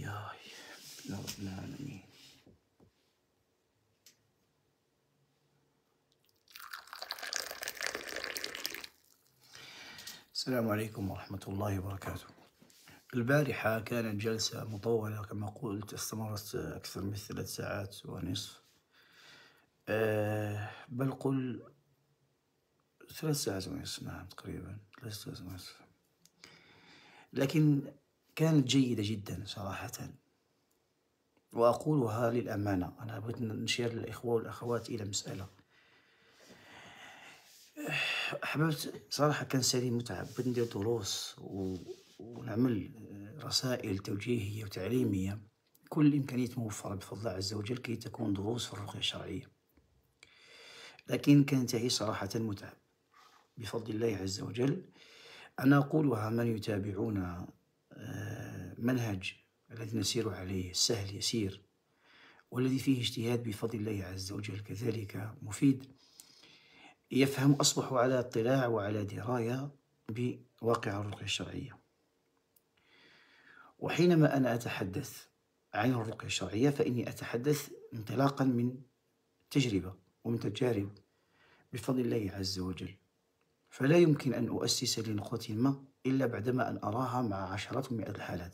لله يا رب العالمين. السلام عليكم ورحمة الله وبركاته. البارحة كانت جلسة مطولة كما قلت، استمرت أكثر من 3 ساعات ونصف، بل قل 3 ساعات ونصف، نعم تقريبا 3 ساعات ونصف، لكن كانت جيدة جدا صراحة، وأقولها للأمانة. أنا بغيت نشير للإخوة والأخوات إلى مسألة. أحببت صراحة، كان سري متعب، بغيت ندير دروس ونعمل رسائل توجيهية وتعليمية، كل الإمكانيات موفرة بفضل الله عز وجل كي تكون دروس في الرقية الشرعية، لكن كان تعيش صراحة متعب بفضل الله عز وجل. أنا أقولها من يتابعون منهج الذي نسير عليه سهل يسير، والذي فيه اجتهاد بفضل الله عز وجل كذلك مفيد، يفهم، أصبحوا على اطلاع وعلى دراية بواقع الرقية الشرعية. وحينما أنا أتحدث عن الرقية الشرعية فإني أتحدث انطلاقا من تجربة ومن تجارب بفضل الله عز وجل، فلا يمكن أن أؤسس لنقطة ما إلا بعدما أن أراها مع عشرات ومئات الحالات،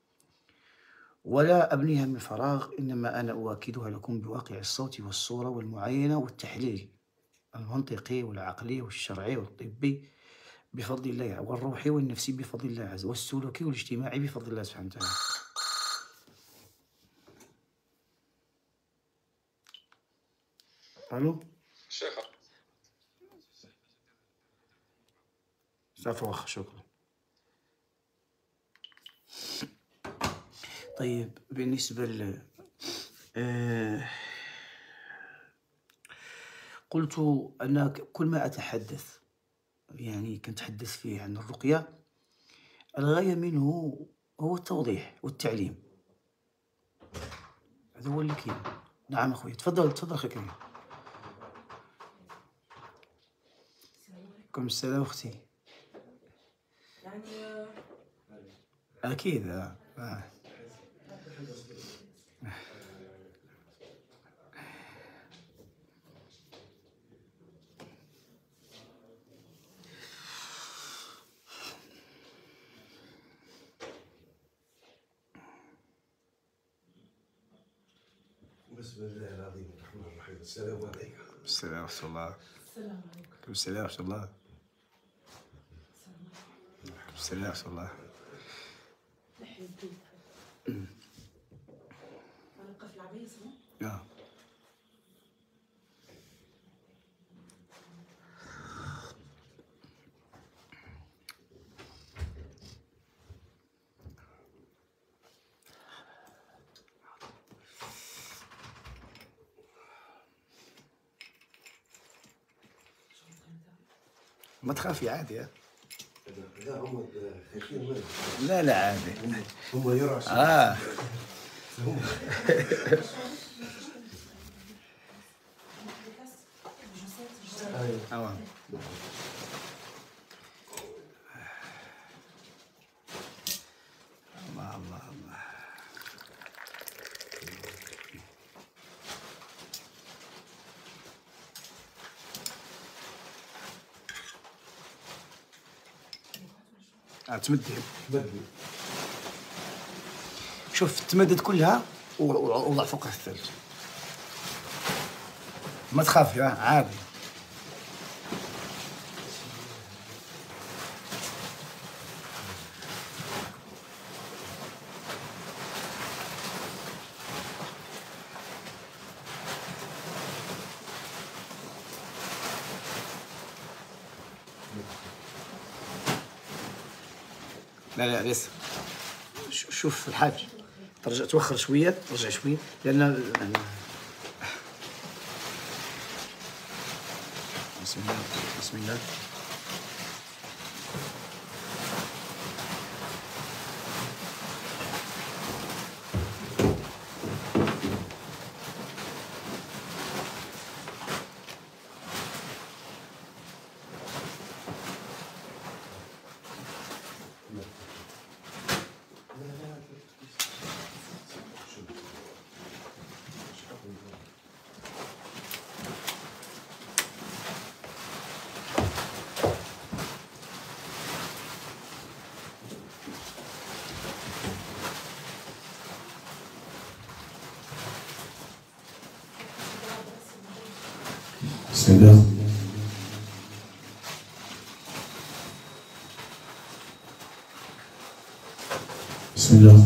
ولا أبنيها من فراغ، إنما أنا أؤكدها لكم بواقع الصوت والصورة والمعاينة والتحليل المنطقي والعقلي والشرعي والطبي بفضل الله، والروحي والنفسي بفضل الله عز وجل، والسلوكي والاجتماعي بفضل الله سبحانه وتعالى. ألو شيخ، عفوا، شكرا. طيب، بالنسبة قلت أن كل ما أتحدث يعني كنتحدث فيه عن الرقية، الغاية منه هو التوضيح والتعليم، هذا هو اللي كاين. نعم أخوي، تفضل تفضل أخي كريم. عليكم السلام أختي. أكيد. بسم الله العظيم الرحمن الرحيم. السلام عليكم. السلام ورحمة الله. السلام عليكم. السلام ورحمة الله. السلام ورحمة الله. نحي الدود. نبقى في العباية صح؟ ما تخافي، عادي. لا هم خايفين. لا لا عادي. هم يرعشوا. الله الله الله. تمدي. شوف، تمدد كلها وضع فوقها الثلج، ما تخافي، عادي. لا لا لسه. شوف الحاج، ترجع توخر شوية، ترجع شوية، لأن بسم الله بسم الله. بسم الله. بسم الله.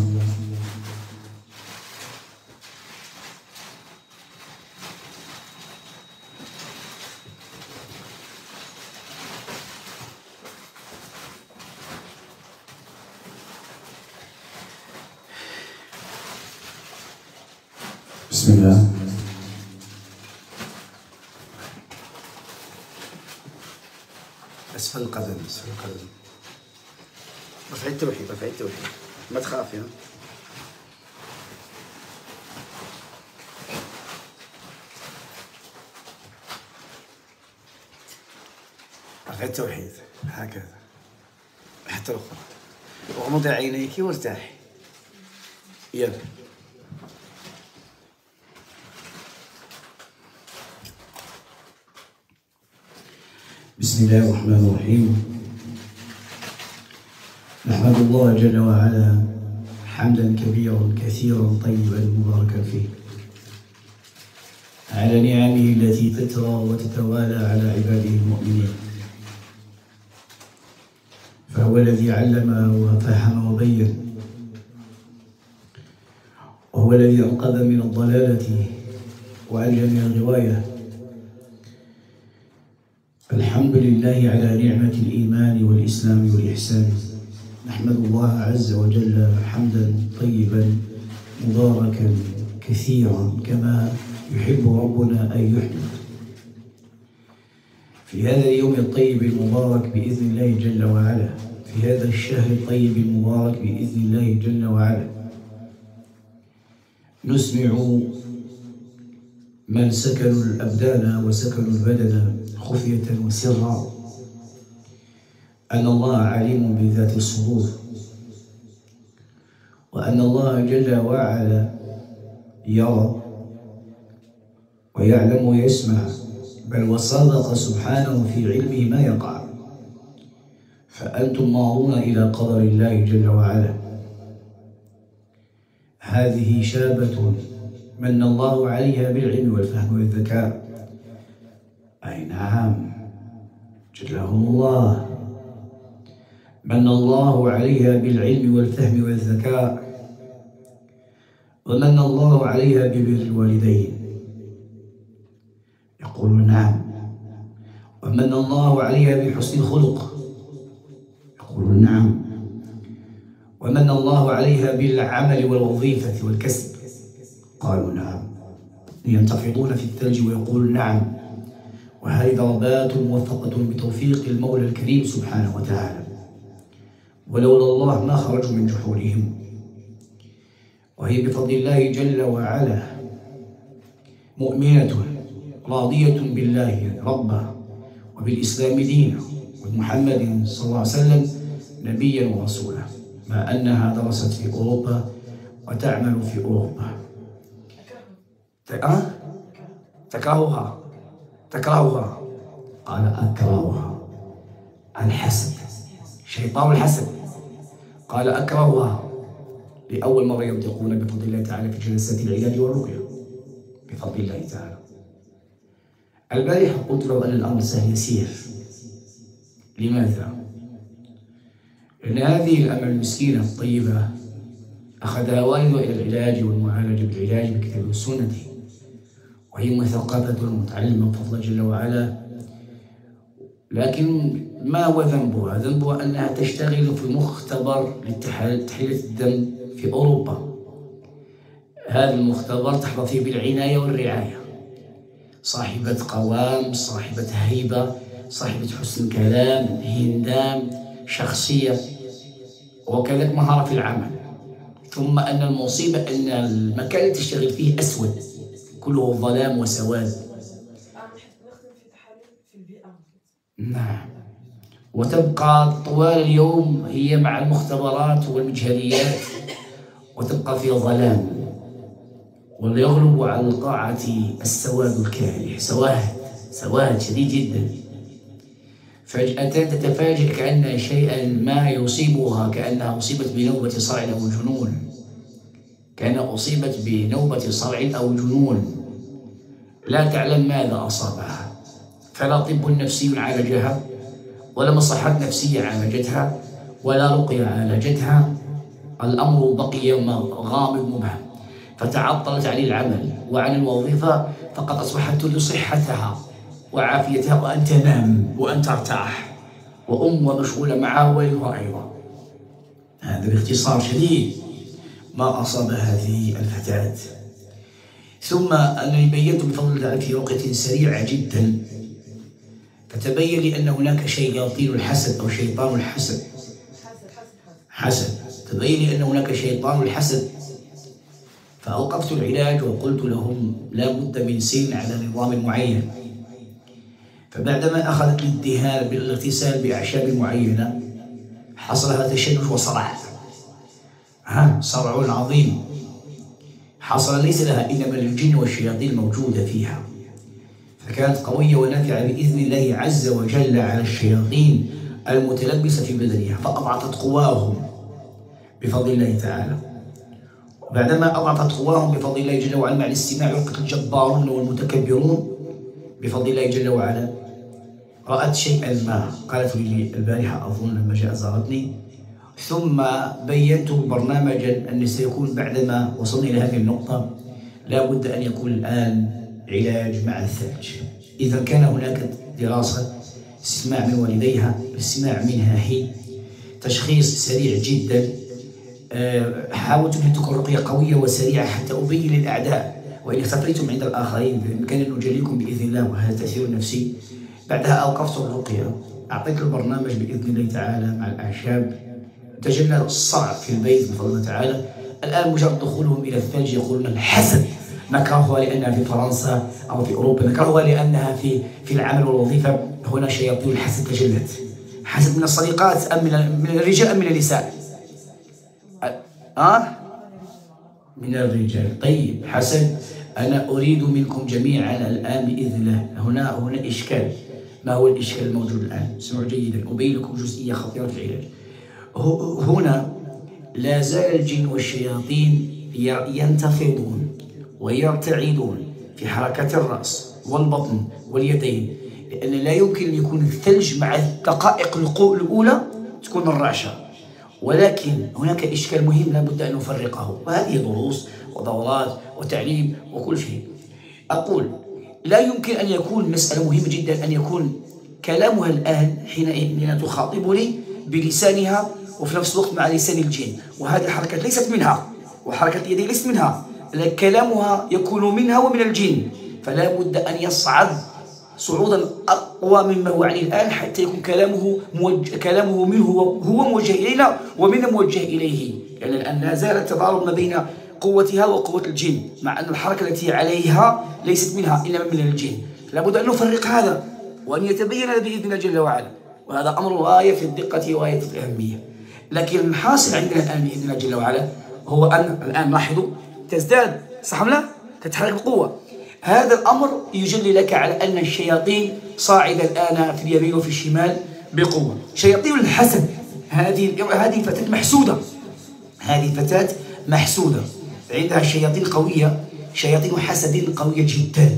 بسم الله. أسفل القدم، أسفل القدم. رفعي التوحيد، رفعي التوحيد، ما تخافي. ها رفعي التوحيد هكذا حتى الأخرى. وغمضي عينيك وارتاحي. يلا. بسم الله الرحمن الرحيم. نحمد الله جل وعلا حمدا كبيرا كثيرا طيبا مباركا فيه على نعمه التي تترى وتتوالى على عباده المؤمنين، فهو الذي علم وفهم وبين، وهو الذي أنقذ من الضلالة وأنجى من الغواية. الحمد لله على نعمة الإيمان والإسلام والإحسان. نحمد الله عز وجل حمدا طيبا مباركا كثيرا كما يحب ربنا أن يحمد في هذا اليوم الطيب المبارك بإذن الله جل وعلا، في هذا الشهر الطيب المبارك بإذن الله جل وعلا. نسمع من سكنوا الأبدان وسكنوا البدن خفية وسرا أن الله عليم بذات الصدور، وأن الله جل وعلا يرى ويعلم ويسمع، بل وصادق سبحانه في علمه ما يقع. فأنتم ماضون إلى قدر الله جل وعلا. هذه شابة من الله عليها بالعلم والفهم والذكاء. أي نعم، جلهم الله، من الله عليها بالعلم والفهم والذكاء، ومن الله عليها ببر الوالدين. يقول نعم. ومن الله عليها بحسن الخلق. يقول نعم. ومن الله عليها بالعمل والوظيفة والكسب. قالوا نعم. ينتفضون في الثلج ويقول نعم. وهذه ضربات موفقة بتوفيق المولى الكريم سبحانه وتعالى، ولولا الله ما خرجوا من جحورهم. وهي بفضل الله جل وعلا مؤمنة راضية بالله ربا وبالإسلام دينا وبمحمد صلى الله عليه وسلم نبيا ورسولا، مع أنها درست في أوروبا وتعمل في أوروبا. تكرهها. قال أكرهها. الحسد، شيطان الحسد. قال أكرهها. لأول مرة ينطقون بفضل الله تعالى في جلسات العلاج والرقية بفضل الله تعالى. البارحة قلت له أن الأمر سهل يسير. لماذا؟ لأن هذه الأمة المسكينة الطيبة أخذها والدها إلى العلاج والمعالجة بالعلاج بالكتاب والسنة، وهي مثقفة متعلمة بفضل الله جل وعلا. لكن ما هو ذنبها؟ ذنبها أنها تشتغل في مختبر لتحليل الدم في أوروبا. هذا المختبر تحظى فيه بالعناية والرعاية، صاحبة قوام، صاحبة هيبة، صاحبة حسن كلام، هندام، شخصية، وكذلك مهارة في العمل. ثم أن المصيبة أن المكان اللي تشتغل فيه أسود، كله ظلام وسواد. نعم. وتبقى طوال اليوم هي مع المختبرات والمجهريات، وتبقى في ظلام، ويغلب على القاعة السواد الكالح، سواد شديد جدا. فجأة تتفاجئ كأن شيئا ما يصيبها، كأنها أصيبت بنوبة صرع أو جنون، كأنها أصيبت بنوبة صرع أو جنون، لا تعلم ماذا أصابها. فلا طب نفسي عالجها، ولا مصحات نفسية عالجتها، ولا رقية عالجتها. الأمر بقي غامض مبهم، فتعطلت عن العمل وعن الوظيفة، فقد أصبحت تريد صحتها وعافيتها، وأن تنام وأن ترتاح، ومشغولة معها وولدها أيضا. هذا باختصار شديد ما أصاب هذه الفتاة. ثم أنني بينت بفضل الله في وقت سريع جدا، فتبين لي أن هناك شياطين الحسد أو شيطان الحسد. حسد. تبين لي أن هناك شيطان الحسد، فأوقفت العلاج وقلت لهم لا بد من سير على نظام معين. فبعدما أخذت الادهان بالاغتسال بأعشاب معينة، حصل هذا تشنج وصرع، صرع عظيم حصل ليس لها إنما الجن والشياطين الموجودة فيها، فكانت قوية ونافعة بإذن الله عز وجل على الشياطين المتلبسة في بدنها، فأضعفت قواهم بفضل الله تعالى. بعدما أضعفت قواهم بفضل الله جل وعلا مع الاستماع وقت الجبارون والمتكبرون بفضل الله جل وعلا، رأت شيئا ما قالت لي البارحة أظن لما جاء زارتني، ثم بينت برنامجا أن سيكون بعدما وصلنا إلى هذه النقطة لا بد أن يكون الآن علاج مع الثلج. إذا كان هناك دراسة استماع من والديها، الاستماع منها هي، تشخيص سريع جدا. حاولت أن تكون رقية قوية وسريعة حتى أبين للأعداء، وإن اختفيتم عند الآخرين بإمكاني أن نجليكم بإذن الله، وهذا تأثير نفسي. بعدها أوقفت الرقية، أعطيت البرنامج بإذن الله تعالى مع الأعشاب، تجلى الصرع في البيت بفضل الله تعالى. الآن مجرد دخولهم إلى الثلج يقولون الحسد، نكرهها لأنها في فرنسا أو في أوروبا، نكرهها لأنها في العمل والوظيفة هنا شياطين الحسد تجلت. حسد من الصديقات أم من الرجال أم من النساء؟ من الرجال. طيب حسن، أنا أريد منكم جميعا الآن بإذن الله، هنا إشكال. ما هو الإشكال الموجود الآن؟ اسمعوا جيدا، أبين لكم جزئية خطيرة في العلاج. هنا لا زال الجن والشياطين ينتفضون ويرتعدون في حركة الرأس والبطن واليدين، لأن لا يمكن أن يكون الثلج مع الدقائق الأولى تكون الرعشة، ولكن هناك إشكال مهم لا بد أن نفرقه، وهذه دروس ودورات وتعليم وكل شيء. أقول لا يمكن أن يكون مسألة مهمة جدا أن يكون كلامها الآن حين تخاطبني بلسانها وفي نفس الوقت مع لسان الجن، وهذه الحركة ليست منها، وحركة اليدين ليست منها، كلامها يكون منها ومن الجن، فلا بد أن يصعد صعودا أقوى مما هو عليه الآن حتى يكون كلامه منه هو موجه إلينا ومنا موجه إليه، لأن الآن لا زالت تضارب ما بين قوتها وقوة الجن، مع أن الحركة التي عليها ليست منها إنما من الجن. لا بد أن نفرق هذا وأن يتبين هذا بإذن الله جل وعلا، وهذا أمر غاية في الدقة وغاية في الأهمية. لكن الحاصل عندنا الآن بإذن الله جل وعلا هو أن الآن لاحظوا تزداد، صح أم لا؟ تتحرك بقوة. هذا الأمر يجلي لك على أن الشياطين صاعدة الآن في اليمين وفي الشمال بقوة. شياطين الحسد، هذه فتاة محسودة، هذه فتاة محسودة، عندها شياطين قوية، شياطين حسد قوية جدا،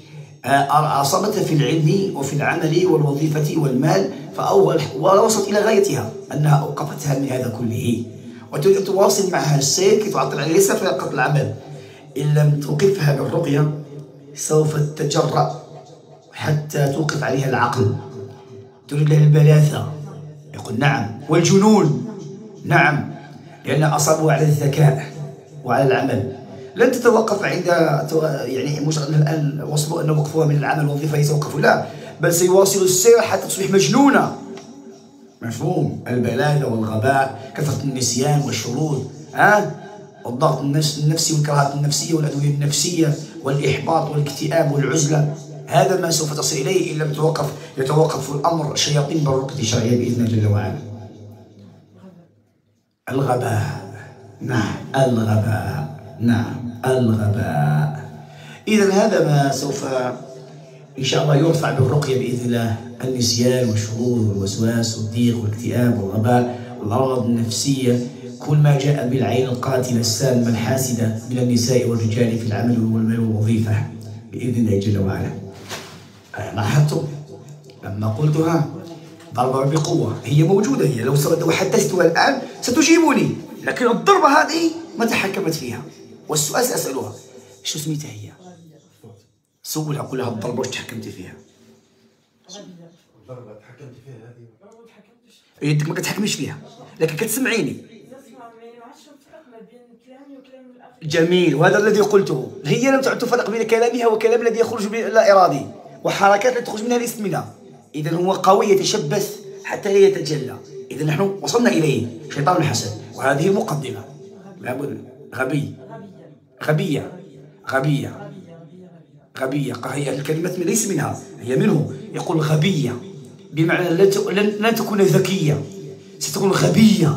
أصابتها في العلم وفي العمل والوظيفة والمال، ووصلت إلى غايتها أنها أوقفتها من هذا كله، وتريد تواصل معها السير كي تعطل على اليسار فيقف العمل. إن لم توقفها بالرقية سوف تتجرأ حتى توقف عليها العقل، تريد لها البلاثة، يقول نعم، والجنون، نعم، لأن أصابوا على الذكاء وعلى العمل. لن تتوقف عند مش الآن وصلوا أن وقفوها من العمل والوظيفة يتوقفوا، لا، بل سيواصلوا السير حتى تصبح مجنونة. مفهوم؟ البلاذة والغباء، كثرة النسيان والشرود، والضغط النفسي والكراهات النفسية والأدوية النفسية والإحباط والاكتئاب والعزلة، هذا ما سوف تصل إليه إن لم يتوقف الأمر الشياطين بالرقية الشرعية بإذن الله جل وعلا. الغباء، نعم، الغباء، نعم، الغباء. إذا هذا ما سوف إن شاء الله يرفع بالرقية بإذن الله، النسيان والشرود والوسواس والضيق والاكتئاب والغباء والأمراض النفسية، كل ما جاء بالعين القاتلة السامة الحاسدة من النساء والرجال في العمل والمال والوظيفة بإذن الله جل وعلا. لاحظتم لما قلتها ضربة بقوة هي موجودة، هي لو حدثتها الآن ستجيبني، لكن الضربة هذه ما تحكمت فيها. والسؤال سأسألها شو سميتها هي؟ سولها قول لها الضربة واش تحكمتي فيها؟ الضربة تحكمت فيها هذه؟ ما تحكمتش. يدك ما كتحكميش فيها، لكن كتسمعيني. نسمع ما عرفتش نفرق ما بين كلامي وكلام الآخر. جميل، وهذا الذي قلته. هي لم تعد تفرق بين كلامها وكلام الذي يخرج لا إرادي، وحركات لا تخرج منها الاستمناء. إذا هو قوي يتشبث حتى لا يتجلى. إذا نحن وصلنا إليه شيطان الحسد، وهذه المقدمة. لابد غبي غبية غبية غبية، هي الكلمة ليس منها، هي منه. يقول غبية بمعنى لن تكون ذكية، ستكون غبية.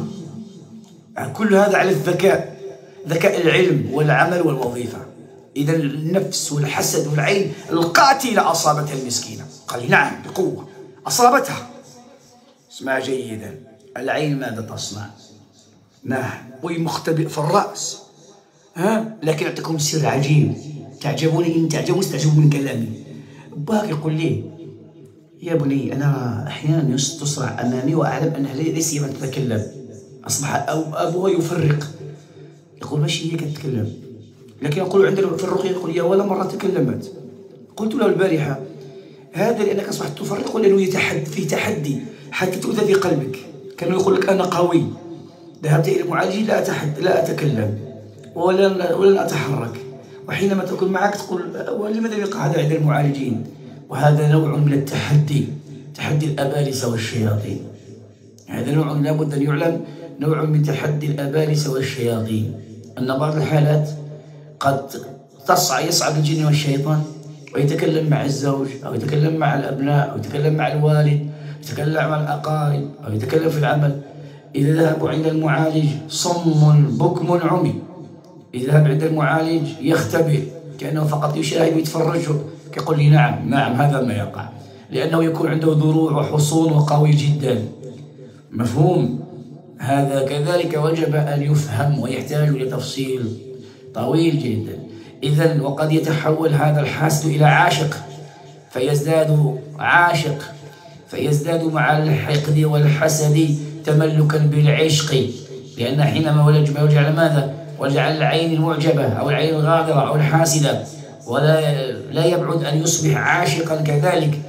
كل هذا على الذكاء، ذكاء العلم والعمل والوظيفة. إذا النفس والحسد والعين القاتلة أصابتها المسكينة. قال نعم بقوة أصابتها. اسمع جيدا، العين ماذا تصنع؟ نعم وهي مختبئ في الرأس. لكن أعطيكم سر عجيب، تعجبوني إن تعجبون استعجبوا من كلامي. باك يقول لي يا بني أنا أحيانا تصرع أمامي وأعلم أنها ليس هي من تتكلم. أصبح أبوها يفرق، يقول ماشي هي كتتكلم، لكن أقول عندنا في الرقية يقول يا ولا مرة تكلمت. قلت له البارحة هذا لأنك أصبحت تفرق ولأنه فيه تحدي حتى تؤذى في قلبك. كانوا يقول لك أنا قوي، ذهبت إلى المعالج لا أتكلم ولن أتحرك، وحينما تكون معك تقول ولماذا يقع هذا عند المعالجين؟ وهذا نوع من التحدي، تحدي الأبالسة والشياطين. هذا نوع لابد أن يعلم، نوع من تحدي الأبالسة والشياطين. أن بعض الحالات قد يصعد الجن والشيطان ويتكلم مع الزوج أو يتكلم مع الأبناء أو يتكلم مع الوالد، يتكلم مع الأقارب أو يتكلم في العمل. إذا ذهبوا عند المعالج صم بكم عمي. إذا ذهب عند المعالج يختبئ كأنه فقط يشاهد ويتفرج، يقول لي نعم هذا ما يقع، لأنه يكون عنده ذروع وحصون وقوي جدا. مفهوم؟ هذا كذلك وجب أن يفهم ويحتاج لتفصيل طويل جدا. إذن وقد يتحول هذا الحاسد إلى عاشق، فيزداد عاشق، فيزداد مع الحقد والحسد تملكا بالعشق، لأن حينما ولج على ماذا؟ ولج على العين المعجبة أو العين الغاضرة أو الحاسدة، ولا يبعد أن يصبح عاشقا كذلك.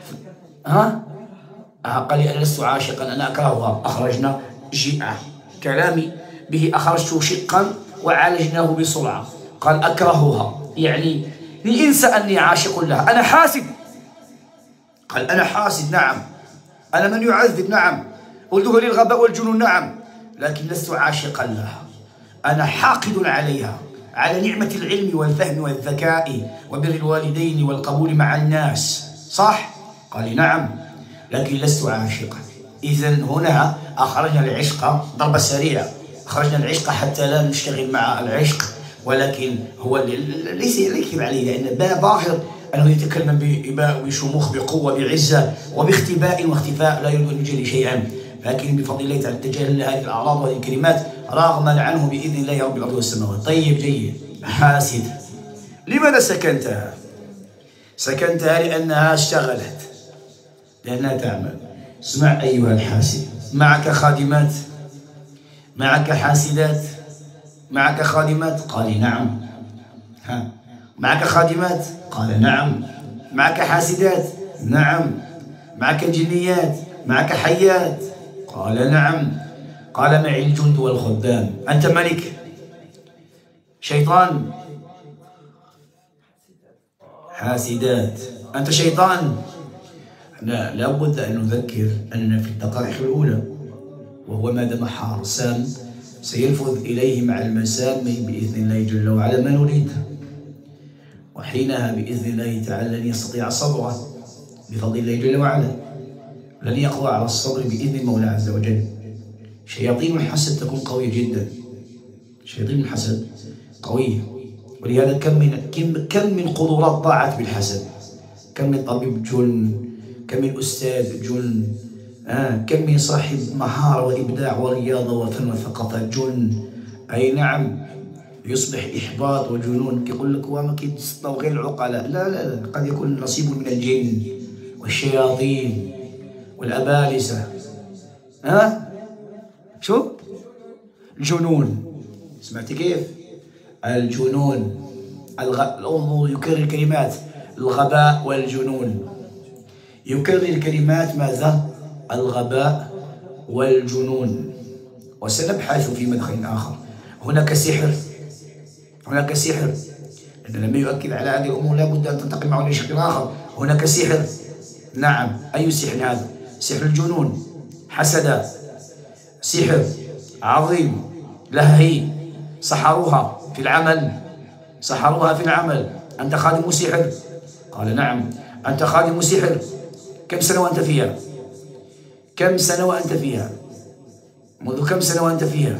قال لي أنا لست عاشقا أنا أكرهها. أخرجنا كلامي به أخرجته شقا وعالجناه بسرعة. قال أكرهها يعني انسى أني عاشق لها، أنا حاسد. قال أنا حاسد نعم، أنا من يعذب نعم، ولدها لي الغباء والجنون نعم، لكن لست عاشقا لها. أنا حاقد عليها، على نعمة العلم والفهم والذكاء وبر الوالدين والقبول مع الناس، صح؟ قال نعم، لكن لست عاشقا. إذن هنا أخرجنا العشق ضربة سريعة، أخرجنا العشق حتى لا نشتغل مع العشق، ولكن هو ليس يكذب عليه، لأن ظاهر أنه يتكلم بإباء وشموخ بقوة بعزة وباختباء واختفاء لا يريد أن يجري شيئا، لكن بفضل الله تعالى تجاهل هذه الأعراض وهذه الكلمات رغما عنه بإذن الله رب الأرض والسماوات. طيب جيد. حاسد، لماذا سكنتها؟ سكنتها لأنها اشتغلت، لأنها تعمل. اسمع أيها الحاسد، معك خادمات؟ معك حاسدات؟ معك خادمات؟ قال نعم. معك خادمات؟ قال نعم. معك حاسدات؟ نعم. معك جنيات؟ معك حيات؟ قال نعم. قال معي الجند والخدام. أنت ملك؟ شيطان؟ حاسدات. أنت شيطان؟ لا بد أن نذكر أننا في الدقائق الأولى، وهو ما دام حارسان سينفذ إليه مع المسام بإذن الله جل وعلا ما نريده، وحينها بإذن الله تعالى لن يستطيع صبره بفضل الله جل وعلا، لن يقوى على الصبر بإذن المولى عز وجل. شياطين الحسد تكون قوية جدا، شياطين الحسد قوية، ولهذا كم من قدرات ضاعت بالحسد، كم من طبيب جن، كم من أستاذ جن، كم من صاحب مهارة وإبداع ورياضة وفن وثقافة جن. أي نعم، يصبح إحباط وجنون. يقول لك وما كيتصدوا غير العقلاء، لا قد يكون نصيب من الجن، والشياطين والأبالسة. ها؟ شو؟ الجنون. سمعتي كيف؟ الجنون. الأمور يكرر الكلمات، الغباء والجنون. يكرر الكلمات ماذا؟ الغباء والجنون. وسنبحث في مدخل آخر. هناك سحر، هناك سحر. لأن لما يؤكد على هذه الأمور لابد أن تنتقل معه إلى شكل آخر. هناك سحر. نعم. أي سحر هذا؟ سحر الجنون. حسد. سحر عظيم لهي. سحروها في العمل، سحروها في العمل. أنت خادم سحر؟ قال نعم. أنت خادم سحر. كم سنة وأنت فيها؟ كم سنة وأنت فيها؟ منذ كم سنة وأنت فيها؟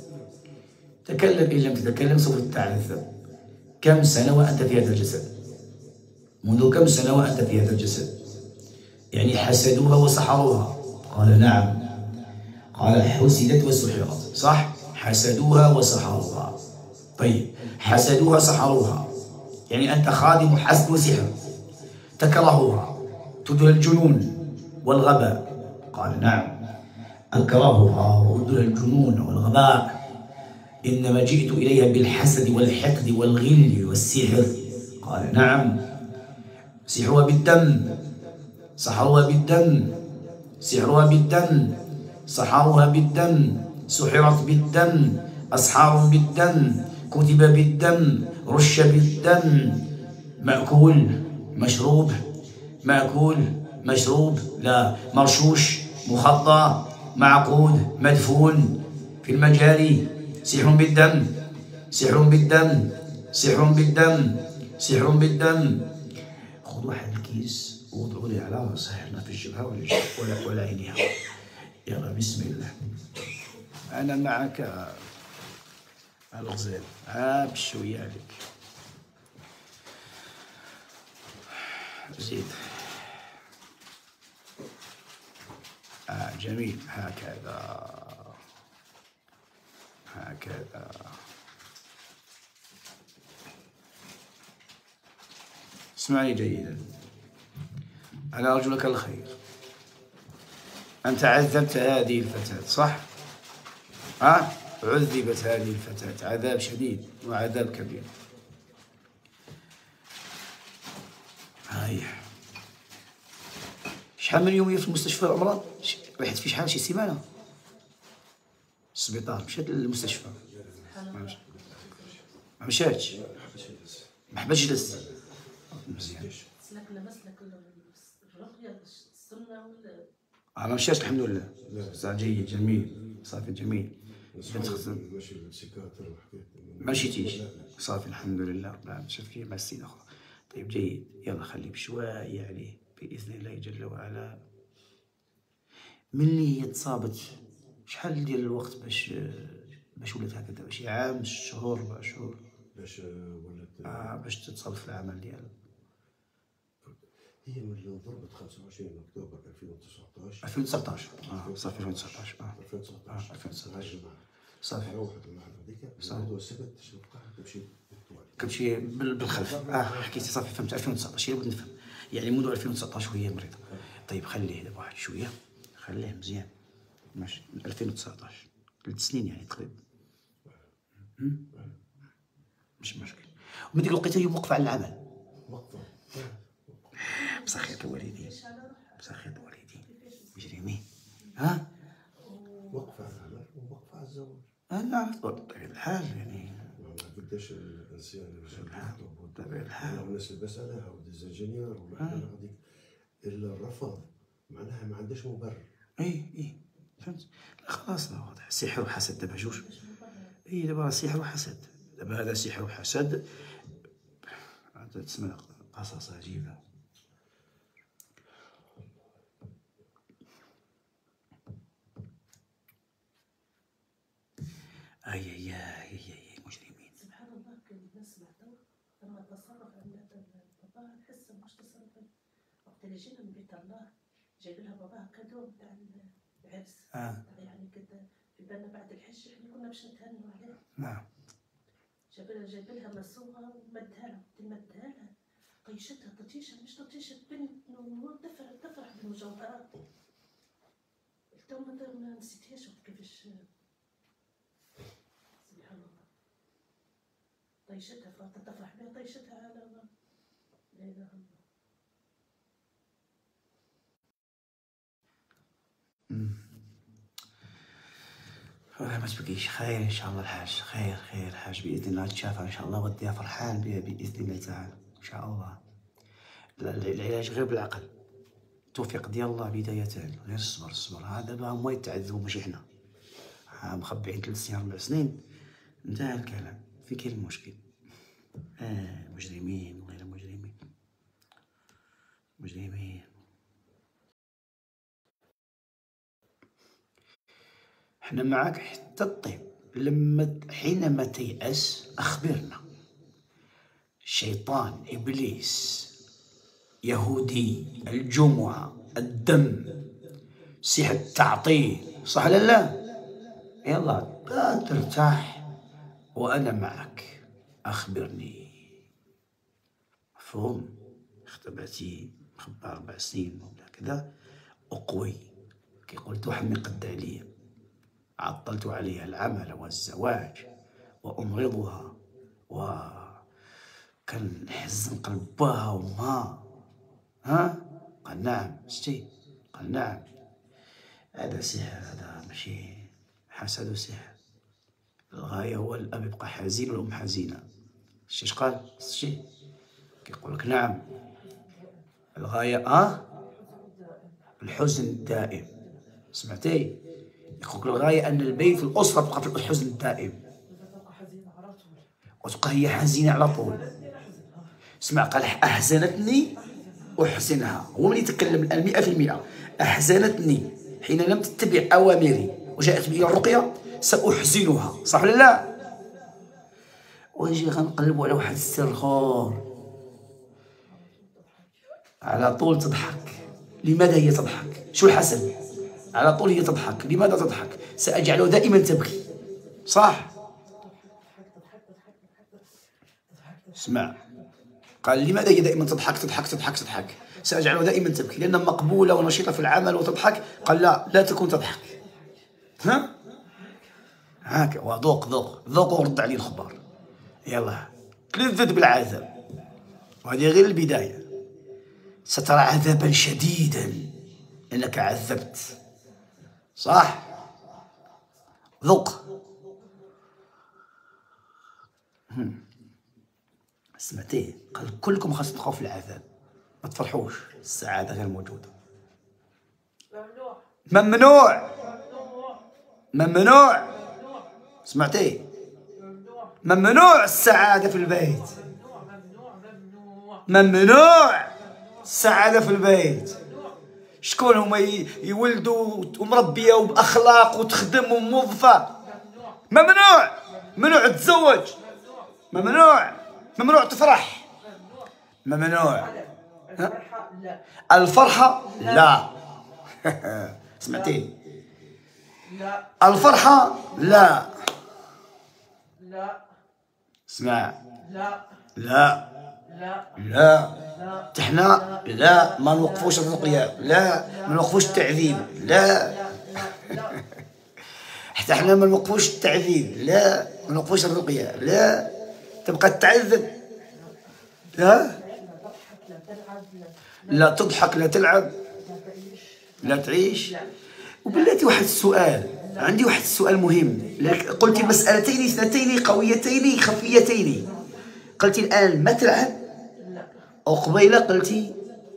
تكلم، إن لم تتكلم سوف تتعذب. كم سنة وأنت في هذا الجسد؟ منذ كم سنة وأنت في هذا الجسد؟ يعني حسدوها وسحروها؟ قال نعم. قال حسدت وسحرت، صح؟ حسدوها وسحروها. طيب، حسدوها سحروها، يعني أنت خادم حسد وسحر. تكرهها، تدها الجنون والغباء. قال نعم، أكرهها وأدها الجنون والغباء. إنما جئت إليها بالحسد والحقد والغل والسحر. قال نعم. سحرها بالدم، سحرها بالدم، سحرها بالدم، سحرها بالدم، سحرت بالدم، أسحار بالدم، كتب بالدم، رش بالدم. مأكول، مشروب، مأكول، مشروب، لا، مرشوش، مخطى، معقود، مدفون في المجاري. سحر بالدم، سحر بالدم، سحر بالدم، سحر بالدم. خذ واحد الكيس ووضعوا لي على راسها هنا في الجبهة ولا عينيها. يلا بسم الله. أنا معك الغزال. بشوية عليك. زيد. جميل. هكذا، هكذا. اسمعني جيدا. أنا أرجو لك الخير. أنت عذبت هذه الفتاة، صح؟ عذبت هذه الفتاة عذاب شديد وعذاب كبير. هاي شحال من يوم هي في المستشفى الأمراض؟ ريحت في شحال؟ شي سيمانة؟ السبيطار. مشات للمستشفى؟ ما مشاتش؟ ما حبش جلس؟ مزيان. ما مشاش الحمد لله. جيد، جميل، صافي، جميل. ما مشيتيش؟ صافي الحمد لله. ما شاف فيه مع السيدة أخرى. طيب جيد. يلا خلي بشوية عليه بإذن الله جل وعلا. ملي هي تصابت شحال ديال الوقت باش ولات هكذا؟ باش عام، شهور، 4 شهور باش ولات باش تتصاب في العمل ديالها؟ هي ملي انضربت 25 اكتوبر 2019. 2019 صافي. 2019 2019 صافي. روحت المعرض هذيك الموضوع السبت شنو وقع؟ كتمشي بالخلف. حكيتي صافي فهمت. 2019 هي بغيت نفهم، يعني منذ 2019 وهي مريضة. طيب خليه دابا واحد شوية، خليه مزيان. ماشي، من 2019 3 سنين يعني تقريبا. مش مشكل. ومن ديك الوقيته هي موقفة على العمل. وقفة. بسخيط الوالدين، بسخيط الوالدين مجرمين. وقفة على العمل ووقفة على الزواج. نعرف بطبيعة الحال يعني. قداش الانسان بطبيعة الحال. الناس اللي بسالها وديزانجينيور ولا هذيك الا الرفض معناها ما عندهاش مبرر. اي فهمت. لا خلاص، لا واضح. سحر وحسد دابا جوج. دابا سحر وحسد. دابا هذا سحر وحسد. هذا تسمى قصص عجيبة. اي مجرمين. سبحان الله. كل الناس سمعتوا لما تصرف عند باباها نحس مش تصرف. وقت اللي جينا من بيت الله جايب لها باباها كادو تاع العرس. يعني كده في بالنا بعد الحج احنا كنا باش نتهنوا عليه. نعم. جايب لها مسوغه ومدها لها. تمدها لها طيشتها تطيشة مش تطيشة بنت تفرح بالمجوهرات. تو ما نسيتهاش كيفاش سبحان الله طيشتها تفرح بها طيشتها على لا اله الا الله. ما تبكيش، خير ان شاء الله الحاج، خير الحاج باذن الله تشافى ان شاء الله وديها فرحان بها باذن الله تعالى ان شاء الله. العلاج غير بالعقل، التوفيق ديال الله بداية، غير الصبر هذا دابا هما يتعذبوا ماشي حنا، مخبعين 3 سنين 4 سنين انتهى الكلام. في كاين المشكل. مجرمين والله مجرمين. احنا معاك حتى الطيب، حينما تيأس أخبرنا. الشيطان، إبليس، يهودي، الجمعة، الدم، سيح التعطيل، صح ولا لا؟ يلا ترتاح وأنا معك، أخبرني. مفهوم؟ اختباتي مخبى 4 سنين ولا كذا، أقوي كي قلت واحد من قد عليا، عطلت عليها العمل والزواج وأمرضها وكان نحزن قلبها وما قال نعم شتي، قال نعم. هذا سحر، هذا ماشي حسد وسحر. الغاية هو الأب يبقى حزين والأم حزينة. شتي قال؟ شتي كيقول لك نعم الغاية الحزن الدائم. سمعتي؟ يقول لك الغاية أن البيت الأسرة تبقى في الحزن الدائم وتبقى هي حزينة على طول. اسمع، قال أحزنتني أحزنها. هو من يتكلم الآن 100%. أحزنتني حين لم تتبع أوامري وجاءت بي الرقية سأحزنها، صح ولا لا؟ ونجي غنقلبوا على واحد السر خور، على طول تضحك. لماذا هي تضحك؟ شو الحسن؟ على طول هي تضحك. لماذا تضحك؟ سأجعله دائما تبكي، صح؟ اسمع، قال لماذا هي دائما تضحك؟ سأجعله دائما تبكي لأنها مقبولة ونشيطة في العمل وتضحك. قال لا تكون تضحك. هاك وذوق ورد عليه الخبر. يلا تلذذ بالعذاب، وهذه غير البداية. سترى عذابا شديدا لأنك عذبت، صح؟ ذوق. سمعتيه؟ قال كلكم خاص تبقاو في العذاب، ما تفرحوش، السعادة غير موجودة. ممنوع. سمعتيه؟ ممنوع السعادة في البيت. ممنوع السعادة في البيت. شكون هما يولدوا ومربيه وبأخلاق وتخدم وموظفة؟ ممنوع تتزوج. ممنوع تفرح. ممنوع. الفرحة لا. سمعتي؟ الفرحة لا. اسمع، لا تحنا لا ما نوقفوش الرقية، لا ما نوقفوش التعذيب، لا حتى حنا ما نوقفوش التعذيب، لا ما نوقفوش الرقية، لا تبقى تعذب. لا تضحك، لا تلعب، لا تعيش. وبلاتي واحد السؤال، عندي واحد السؤال مهم. قلتي مسألتين 2 قويتين خفيتين. قلتي الآن ما تلعب، وقبيلة قلتي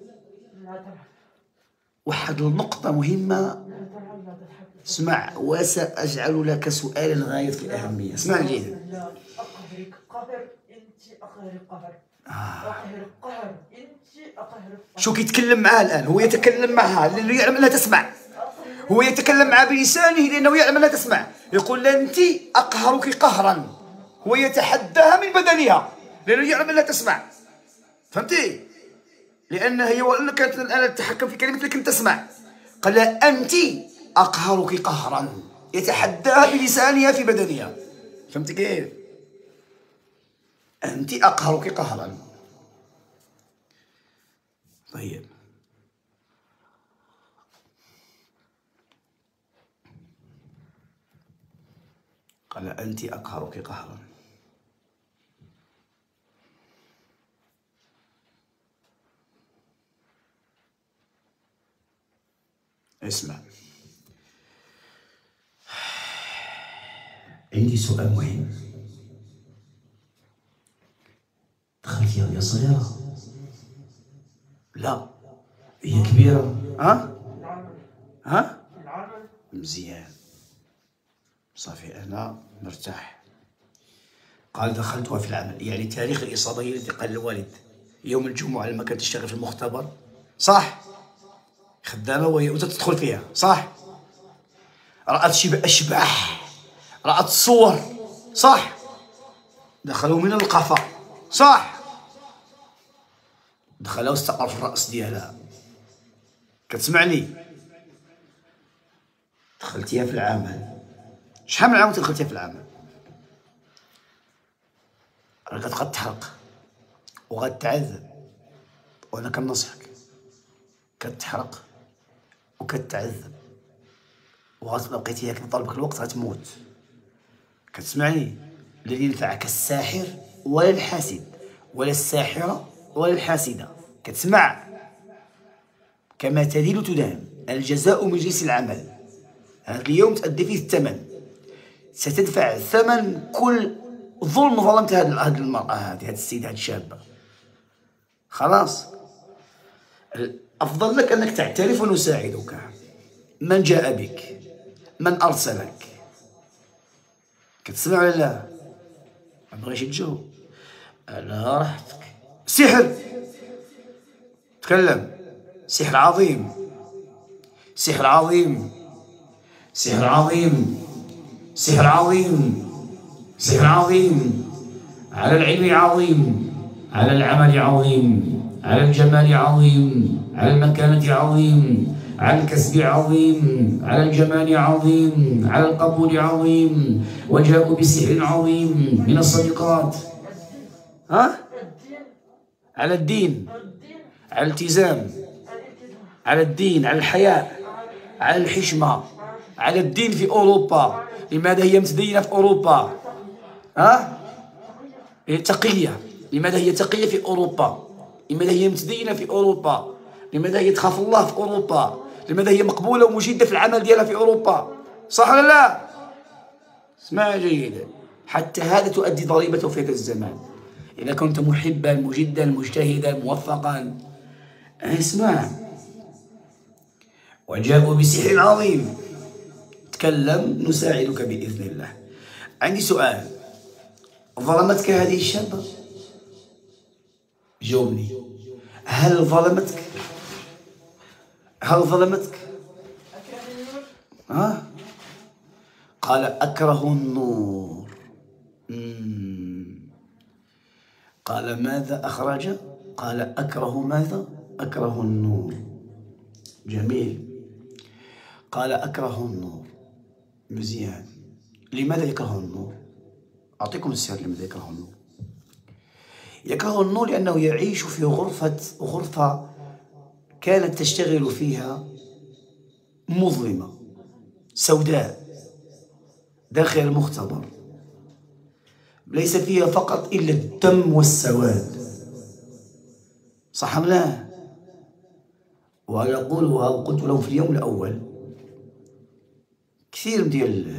واحد النقطة مهمة. اسمع، وسأجعل لك سؤالا غاية في الأهمية. اسمع جيدا. أقهرك قهر أنت أقهر قهر. أقهرك قهر أنت أقهر قهر. شو كيتكلم معها الآن؟ هو يتكلم معها لأنه يعلم أنها تسمع. هو يتكلم معها بلسانه لأنه يعلم أنها تسمع. يقول لها أنت أقهرك قهرا. هو يتحداها من بدنها لأنه يعلم أنها تسمع. فهمتي؟ لأن هي وإن كانت الآن تتحكم في كلمة لكن تسمع. قال لها أنت أقهرك قهرا، يتحداها بلسانها في بدنها. فهمتي كيف؟ أنت أقهرك قهرا. طيب قال أنت أقهرك قهرا. اسمع، عندي سؤال مهم. دخلتيها وهي صغيرة؟ لا هي كبيرة. ها؟ مزيان، صافي أنا مرتاح. قال دخلتها في العمل، يعني تاريخ الإصابة هي التي قال الوالد يوم الجمعة لما كانت تشتغل في المختبر، صح؟ خدامة وهي تدخل فيها، صح؟ رأت أشباح، رأت صور، صح؟ دخلوا من القفا، صح؟ دخلوا استقر في الرأس ديالها. كتسمعني؟ دخلتيها في العمل. شحال من عام دخلتيها في العمل؟ راك غتحرق وغتعذب، وانا كنصحك. كتحرق وكتعذب وغتبقيتي هكا ضربك الوقت غتموت. كتسمعني؟ الذي ينفعك الساحر ولا الحاسد، ولا الساحرة ولا الحاسدة. كتسمع؟ كما تدين تدان، الجزاء من جنس العمل. هذا اليوم تأدي فيه الثمن، ستدفع ثمن كل ظلم ظلمت هذه المرأة، هذه السيدة، هذه الشابة. خلاص، الأفضل لك أنك تعترف ونساعدك. من جاء بك؟ من أرسلك؟ كتسمع ولا لا؟ ما بغيتش تجاوب، على راحتك. سحر، تكلم. سحر عظيم، سحر عظيم، سحر عظيم، سحر عظيم، سحر عظيم. على العلم عظيم، على العمل عظيم، على الجمال عظيم، على المكانة عظيم، على الكسب عظيم، على الجمال عظيم، على القبول عظيم. وجاءوا بسحر عظيم من الصدقات. ها؟ على الدين، على الالتزام، على الدين، على الحياء، على الحشمة، على الدين في أوروبا. لماذا هي متدينة في أوروبا؟ ها؟ تقية. لماذا هي تقية في أوروبا؟ لماذا هي متدينة في أوروبا؟ لماذا هي تخاف الله في أوروبا؟ لماذا هي مقبولة ومجدة في العمل ديالها في أوروبا؟ صح ولا لا؟ اسمع جيدا، حتى هذا تؤدي ضريبته في هذا الزمان. إذا كنت محبا مجدا مجتهدا موفقا، اسمع. وجاءوا بسحر عظيم. تكلم نساعدك بإذن الله. عندي سؤال، ظلمتك هذه الشابة؟ جاوبني، هل ظلمتك؟ هل ظلمتك؟ ها؟ قال أكره النور. قال ماذا أخرج؟ قال أكره ماذا؟ أكره النور. جميل. قال أكره النور، مزيان. لماذا يكره النور؟ أعطيكم السر لماذا يكره النور. يكره النور لأنه يعيش في غرفة كانت تشتغل فيها مظلمة سوداء داخل المختبر، ليس فيها فقط إلا الدم والسواد. صح أم لا؟ ويقولها، وقلت لهم في اليوم الأول، كثير ديال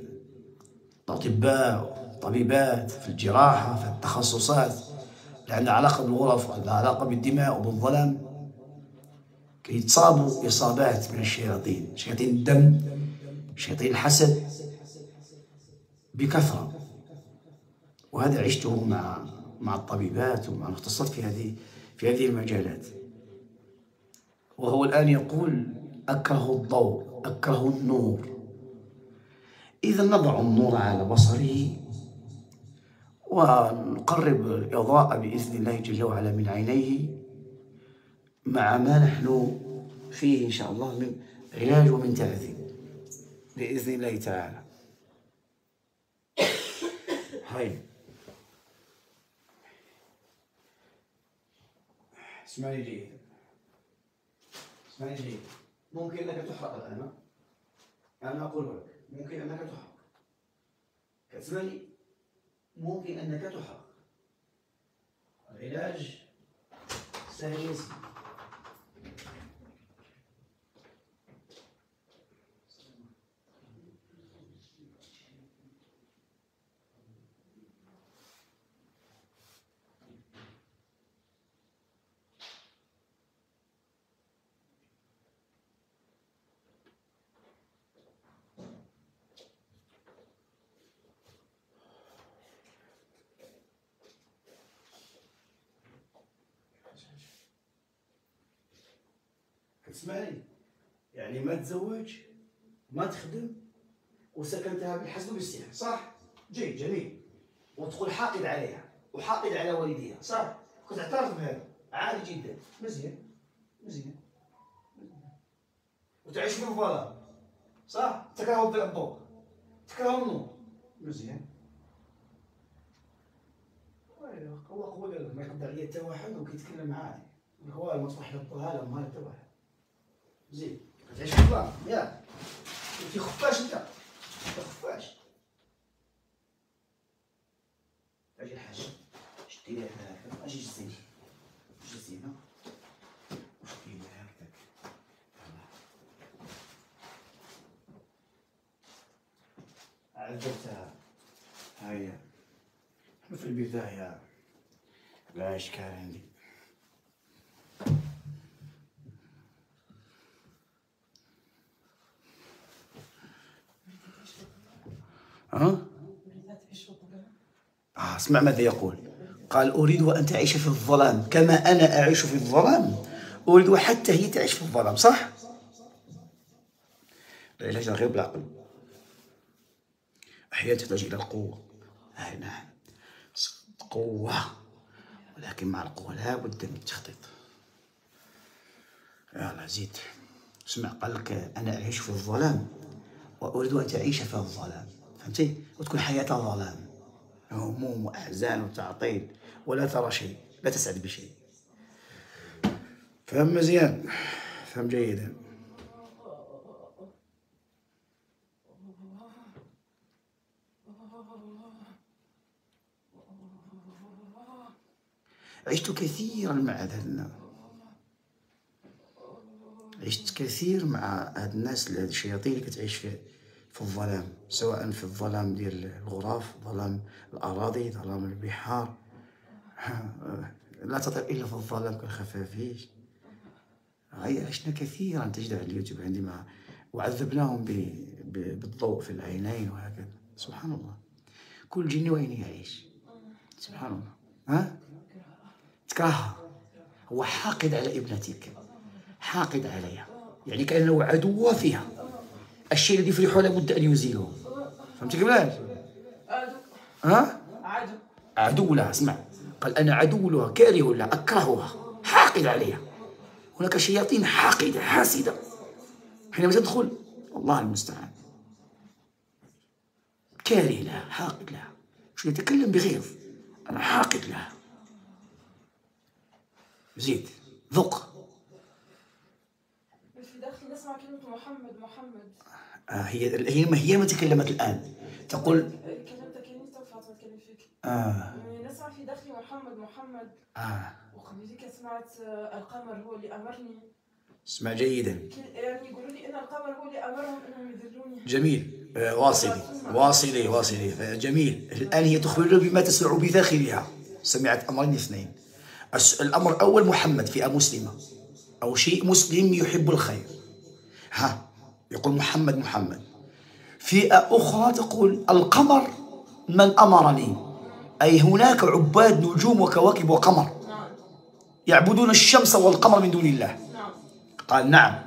الأطباء والطبيبات في الجراحة في التخصصات اللي عندها علاقة بالغرف وعندها علاقة بالدماء وبالظلام كيتصابوا إصابات من الشياطين، شياطين الدم، شياطين الحسد بكثرة. وهذا عشته مع الطبيبات ومع المختصات في هذه المجالات. وهو الآن يقول أكره الضوء، أكره النور. إذا نضع النور على بصره ونقرب الإضاءة بإذن الله جل وعلا من عينيه، مع ما نحن فيه إن شاء الله من علاج ومن تأثير بإذن الله تعالى. هاي اسمعني جيدا، اسمعني جيد. ممكن انك تحرق الان. انا اقول لك ممكن انك تحرق. كتسمعني؟ ممكن انك تحرق. العلاج سهل يسير. كتسمعني؟ يعني ما تزوج، ما تخدم، وسكنتها بالحزب والاستيلاء، صح؟ جيد، جميل. وتقول حاقد عليها وحاقد على والديها، صح؟ كنت اعترف بهذا، عادي جدا، مزيان مزيان. وتعيش في الظلام، صح؟ تكره الضوء، تكره النور، مزيان. هو قول ما يقدر عليا حتى واحد وكيتكلم معاه، هو مطرح للضلال وما حتى واحد. زين، كتعيش في الظلام، ياك؟ انت خفاش انت خفاش. اجي الحاجة شدي ليها هكا، اجي جزيني جزينة وشدي ليها هكاك. عذبتها، هاهي في البداية لا إشكال عندي. اسمع ماذا يقول. قال أريد أن تعيش في الظلام كما أنا أعيش في الظلام، أريد حتى هي تعيش في الظلام، صح؟ العلاج غير بالعقل، أحيانا تحتاج إلى القوة. نعم، قوة، ولكن مع القوة لا بد من التخطيط. يلا زيد. اسمع، قال لك أنا أعيش في الظلام وأريد أن تعيش في الظلام، فهمتي؟ وتكون حياتها ظلام، هموم وأحزان وتعطيل، ولا ترى شيء، لا تسعد بشيء. فهم مزيان، فهم جيدا. عشت كثيرا مع هاد الناس الشياطين اللي كتعيش في الظلام، سواء في الظلام ديال الغرف، ظلام الأراضي، ظلام البحار. لا تطير إلا في الظلام كالخفافيش. عشنا كثيرا، تجد على اليوتيوب عندي وعذبناهم بالضوء في العينين وهكذا. سبحان الله، كل جن وين يعيش. سبحان الله. تكرهها، هو حاقد على ابنتك، حاقد عليها، يعني كأنه عدو فيها. الشيء الذي يفرحه لابد أن يزيله. فهمت كيفاش؟ عدو لها. اسمع، قال أنا عدو لها، كاره لها، أكرهها، حاقد عليها. هناك شياطين حاقدة حاسدة، حينما تدخل الله المستعان، كاره لها، حاقد لها، شو يتكلم بغيظ، أنا حاقد لها. زيد، ذق. في داخلي نسمع كلمة محمد. هي ما تكلمت الآن، تقول كلمتك انت وفاطمة تكلم فيك. نسمع في داخلي محمد. وقبل ذيك سمعت القمر هو اللي أمرني. اسمع جيدا، يعني يقولوا لي إن القمر هو اللي أمرهم إنهم يذلوني. جميل، واصلي جميل. الآن هي تخبرنا بما تسمع بداخلها. سمعت أمرين اثنين. الأمر الأول محمد، فئة مسلمة أو شيء مسلم يحب الخير، يقول محمد. فئة أخرى تقول القمر من أمرني، أي هناك عباد نجوم وكواكب وقمر يعبدون الشمس والقمر من دون الله. قال نعم،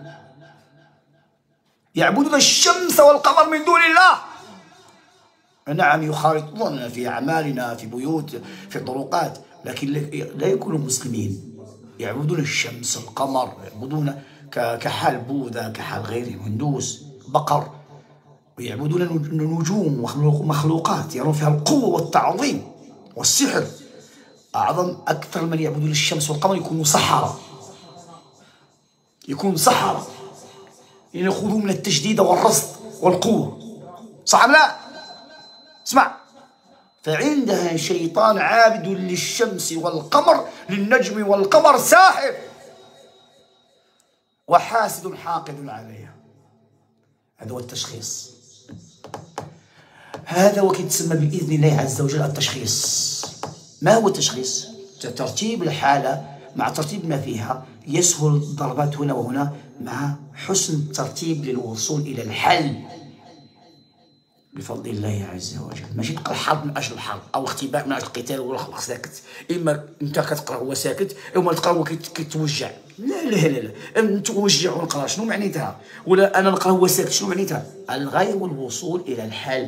يعبدون الشمس والقمر من دون الله. نعم، يخالطون في أعمالنا، في بيوت، في طرقات، لكن لا يكونوا مسلمين. يعبدون الشمس والقمر، يعبدون كحال بوذا، كحال غيرهم، هندوس، بقر، ويعبدون النجوم ومخلوقات يرون فيها القوة والتعظيم والسحر. أكثر من يعبدون الشمس والقمر يكونوا سحرة. يكون سحرة، يعني يأخذون من التشديد والرصد والقوة، صح لا؟ اسمع، فعندها شيطان عابد للشمس والقمر، للنجم والقمر، ساحر وحاسد حاقد عليها. هذا هو التشخيص، هذا هو كيتسمى بإذن الله عز وجل التشخيص. ما هو التشخيص؟ ترتيب الحالة مع ترتيب ما فيها، يسهل الضربات هنا وهنا مع حسن الترتيب للوصول إلى الحل بفضل الله عز وجل. ماشي تقرا الحرب من اجل الحرب او اختباء من اجل القتال وروح ساكت، اما انت كتقرا هو ساكت، اما تقرا هو كيتوجع. لا لا لا لا، نتوجع ونقرا شنو معنيتها؟ ولا انا نقرا هو ساكت شنو معنيتها؟ الغايه هو الوصول الى الحل،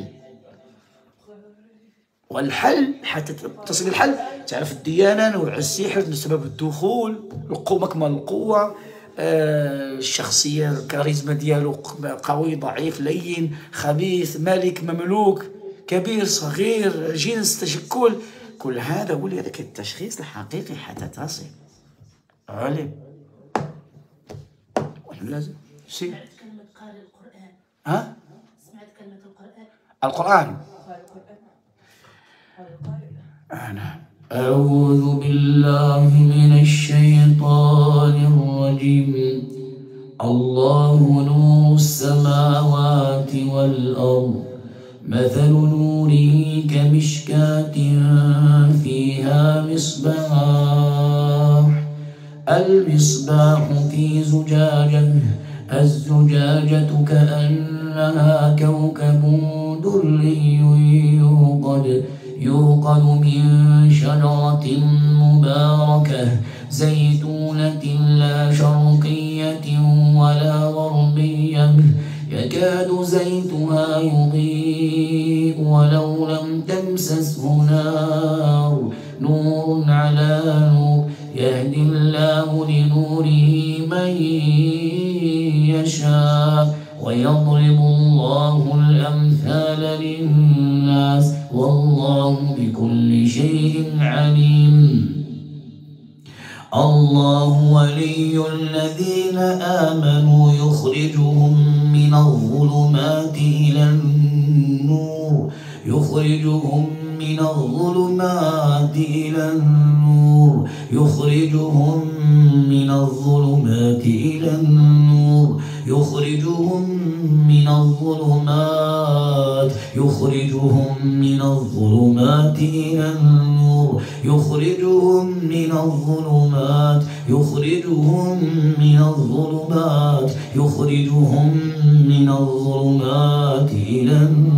والحل حتى تصل الحل تعرف الديانه، نوع السحر، سبب الدخول، مكمن القوه، الشخصية، الكاريزما ديالو قوي ضعيف لين خبيث ملك مملوك كبير صغير جنس تشكل، كل هذا هو هذاك التشخيص الحقيقي حتى تصل علم. لازم سمعت كلمة قارئ القرآن. ها؟ سمعت كلمة القرآن. نعم. أعوذ بالله من الشيطان الرجيم. الله نور السماوات والأرض، مثل نوره كمشكاة فيها مصباح، المصباح في زجاجة، الزجاجة كأنها كوكب دري يوقد من شجرة مباركة زيتونة لا شرقية ولا غربية، يكاد زيتها يضيء ولو لم تمسسه نار، نور على نور، يهدي الله لنوره من يشاء ويضرب الله الأمثال للناس والله بكل شيء عليم. الله ولي الذين آمنوا يخرجهم من الظلمات إلى النور، يخرجهم من الظلمات إلى النور، يخرجهم من الظلمات إلى النور، يخرجهم من الظلمات، يخرجهم من الظلمات إلى النور، يخرجهم من الظلمات، يخرجهم من الظلمات، يخرجهم من الظلمات إلى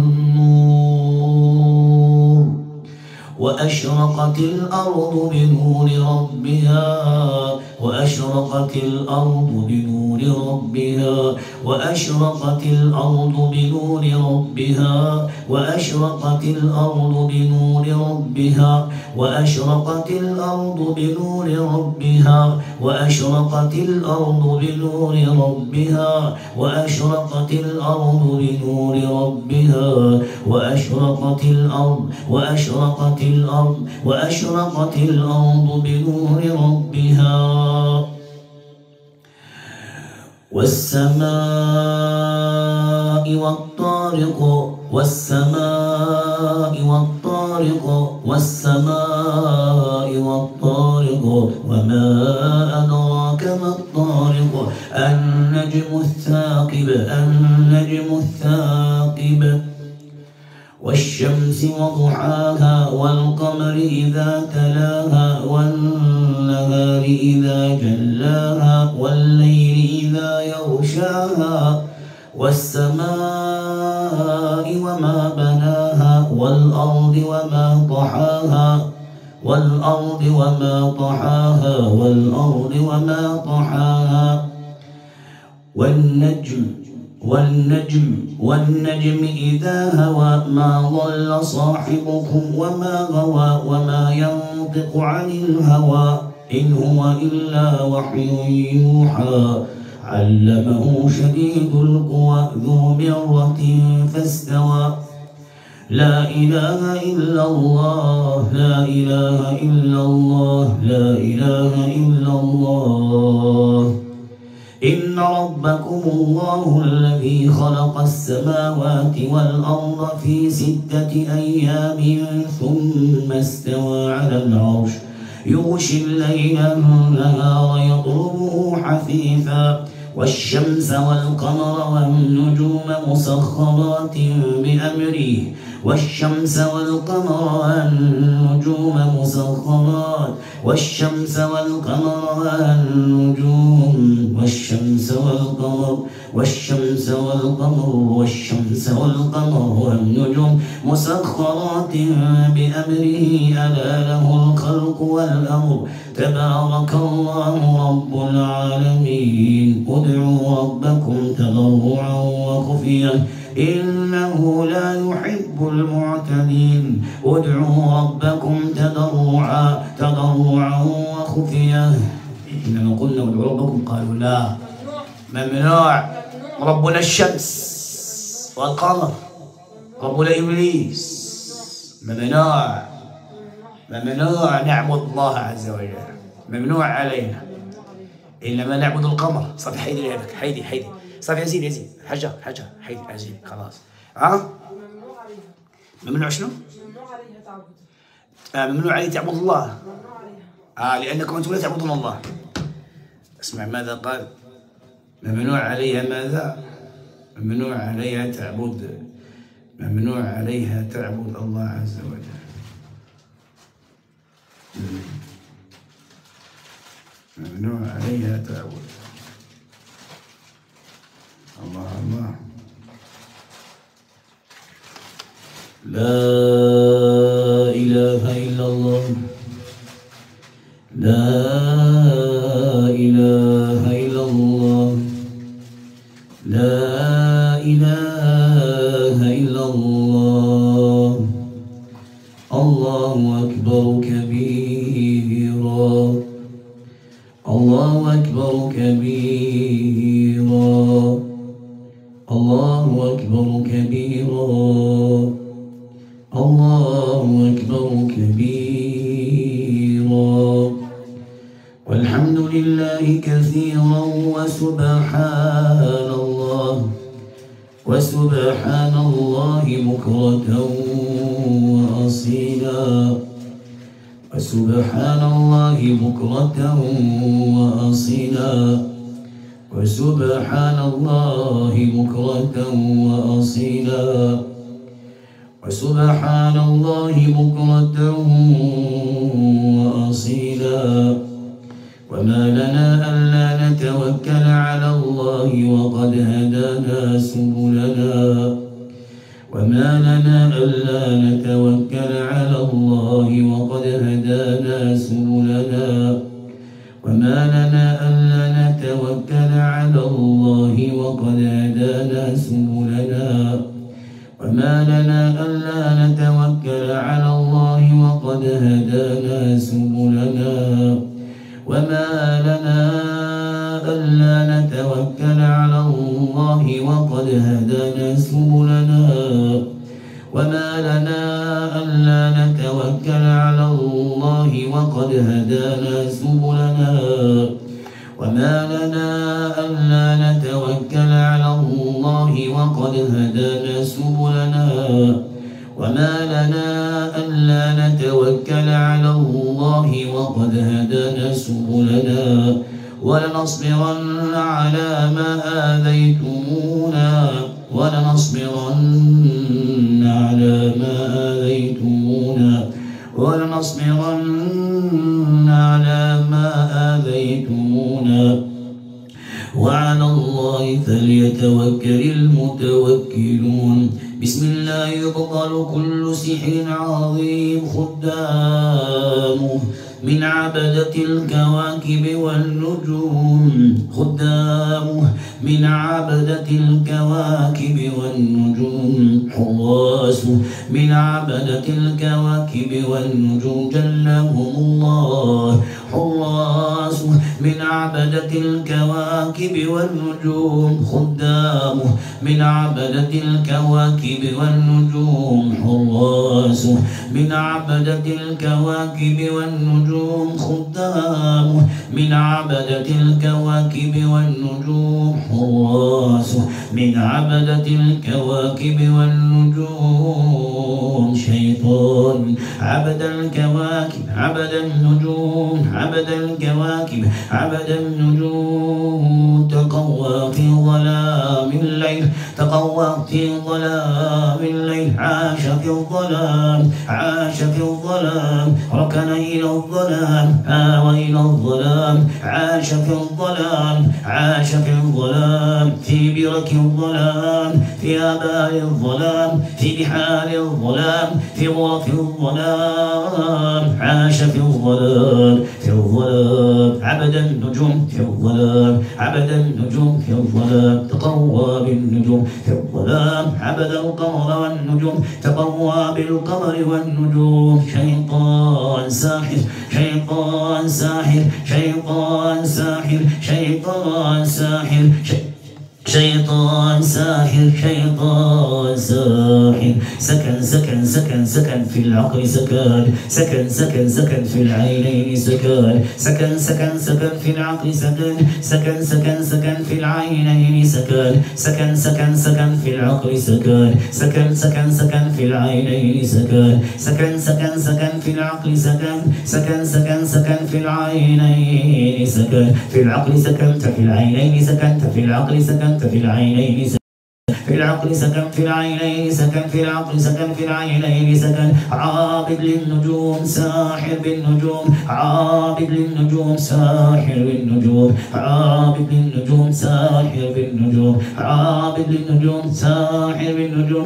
النور. وأشرقت الأرض بنور ربها، وأشرقت الأرض بنور ربها، وأشرقت الأرض بنور ربها، وأشرقت الأرض بنور ربها، وأشرقت الأرض بنور ربها، وأشرقت الأرض بنور ربها، وأشرقت الأرض بنور ربها، وأشرقت الأرض، وأشرقت الأرض، وأشرقت الأرض بنور ربها. والسماء والطارق، والسماء والطارق، والسماء والطارق، وما أدراك ما الطارق، النجم الثاقب، النجم الثاقب. والشمس وضحاها، والقمر إذا تلاها، والنهار إذا جلاها، والليل إذا يغشاها، والسماء وما بناها، والأرض وما طحاها، والأرض وما طحاها، والأرض وما طحاها. والنجم إذا هوى، ما ضل صاحبكم وما غوى، وما ينطق عن الهوى، إن هو إلا وحي يوحى، علمه شديد القوى، ذو مرة فاستوى. لا إله إلا الله، لا إله إلا الله، لا إله إلا الله. إن ربكم الله الذي خلق السماوات والأرض في 6 أيام ثم استوى على العرش يغشي الليل النهار يطلبه حثيثا والشمس والقمر والنجوم مسخرات بأمره والشمس والقمر والنجوم مسخرات والشمس والقمر والنجوم والشمس والقمر والشمس والقمر والشمس والقمر والنجوم مسخرات بأمره ألا له الخلق والأمر تبارك الله رب العالمين ادعوا ربكم تضرعا وخفيا إنه لا يحب المعتدين ادعوا ربكم تضرعا وخفيا إنما قلنا ادعوا ربكم قالوا لا ممنوع ربنا الشمس والقمر ربنا إبليس ممنوع نعبد الله عز وجل ممنوع علينا إنما نعبد القمر صافي حيدي لهذاك حيدي صافي يزيد حجر حيدي أزيد خلاص ممنوع شنو؟ ممنوع عليه تعبد الله لأنكم أنتم لا تعبدون الله اسمع ماذا قال ممنوع عليها ماذا؟ ممنوع عليها تعبد الله عز وجل ممنوع عليها تعبد الله لا إله إلا الله لا إله إلا الله لا إله إلا الله الله أكبر كبيرا الله أكبر كبيرا الله أكبر كبيرا الله أكبر كبيرا والحمد لله كثيرا وسبحان الله بكرة وأصيلا وسبحان الله بكرة وأصيلا وسبحان الله بكرة وأصيلا وسبحان الله بكرة وأصيلا وما لنا ألا نتوكل على الله وقد هدانا سبلنا وما لنا ألا نتوكل على الله وقد هدانا سبلنا وما لنا ألا نتوكل على الله وقد هدانا سبلنا وما لنا ألا نتوكل على الله وقد هدانا سبلنا وما لنا ألا نتوكل على الله وقد هدانا سبلنا وما لنا ألا نتوكل على الله وقد هدانا سبلنا وما لنا ألا نتوكل على الله وقد هدانا سبلنا وما لنا ألا نتوكل على الله وقد هدانا سبلنا ولنصبرن على ما آذيتمونا ولنصبرن على ما آذيتمونا ولنصبرن على ما آذيتمونا وعلى الله فليتوكل المتوكلون بسم الله يبطل كل سحر عظيم خدامه من عبدة الكواكب والنجوم خدامه من عبدة الكواكب والنجوم حراسه من عبدة الكواكب والنجوم جلهم الله حراس من عبدة الكواكب والنجوم خدامه من عبدة الكواكب والنجوم حراس من عبدة الكواكب والنجوم خدامه من عبدة الكواكب والنجوم حراس من عبدة الكواكب والنجوم شيطان عبد الكواكب عبد النجوم عبد الكواكب عبد النجوم تقوى في ظلام الليل تقوى في ظلام الليل عاش في الظلام عاش في الظلام ركن إلى الظلام آوى إلى الظلام عاش في الظلام عاش في الظلام في برك الظلام في آبار الظلام في بحار الظلام في غرف الظلام عاش في الظلام في الظلام عبد النجوم في الظلام عبد النجوم في الظلام تقوى بالنجوم في الظلام عبد القمر والنجوم تقوى بالقمر والنجوم شيطان ساحر شيطان ساحر شيطان ساحر شيطان ساحر شيطان ساحر شيطان ساحر سكن سكن سكن سكن في العقل سكن سكن سكن سكن في العينين سكن سكن سكن سكن في العقل سكن سكن سكن سكن في العينين سكن سكن سكن سكن في العقل سكن سكن سكن سكن في العينين سكن سكن سكن سكن في العقل سكن سكن سكن سكن في العينين سكن في العقل سكنت في العينين سكنت في العقل سكنت في العينين في العقل سكن في العينين سكن في العقل سكن في العينين سكن عابد للنجوم ساحر بالنجوم عابد للنجوم ساحر بالنجوم عابد للنجوم ساحر بالنجوم عابد للنجوم ساحر بالنجوم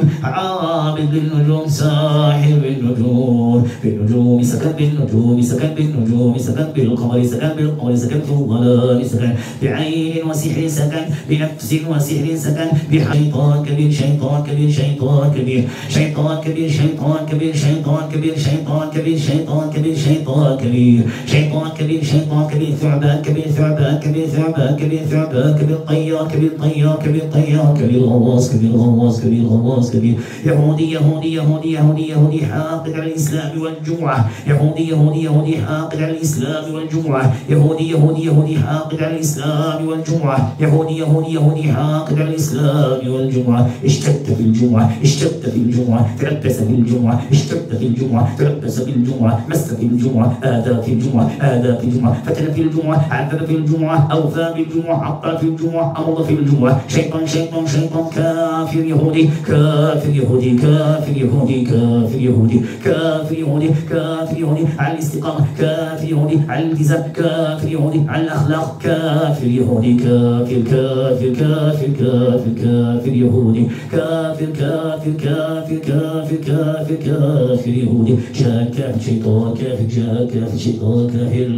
عابد للنجوم ساحر بالنجوم بالنجوم سكن بالنجوم سكن بالنجوم سكن بالقمر سكن بالقمر سكن في الظلام سكن بعين وسحر سكن بنفس وسحر سكن بحيطان كبير شيطان كبير شيطان كبير شيطان كبير شيطان كبير شيطان كبير شيطان كبير شيطان كبير شيطان كبير شيطان كبير شيطان كبير ثعبان كبير ثعبان كبير ثعبان كبير ثعبان كبير طيار كبير طيار كبير طيار كبير غواص كبير غواص كبير غواص كبير يهودي يهودي يهودي يهودي يهودي حاقد على الإسلام والجمعة يهودي يهودي يهودي حاقد على الإسلام والجمعة يهودي يهودي يهودي حاقد على الإسلام والجمعة يهودي يهودي يهودي حاقد على الإسلام والجمعة اشتد في الجمعة اشتد في الجمعة تلبس في الجمعة اشتد في الجمعة تلبس في الجمعة مس في الجمعة آذى في الجمعة آذى في الجمعة فتن في الجمعة عذب في الجمعة أوفى بالجمعة عطل في الجمعة أمضى في الجمعة شيطان شيطان شيطان كافر يهودي كافر يهودي كافر يهودي كافر يهودي كافر يهودي كافر يهودي على الاستقامة كافر يهودي على الالتزام كافر يهودي على الأخلاق كافر يهودي كافر كافر كافر كافر كافر يهودي كافر كافر كافر كافر كافر كافر يهودي جاء كافر شيطان كافر جاء كافر شيطان كافر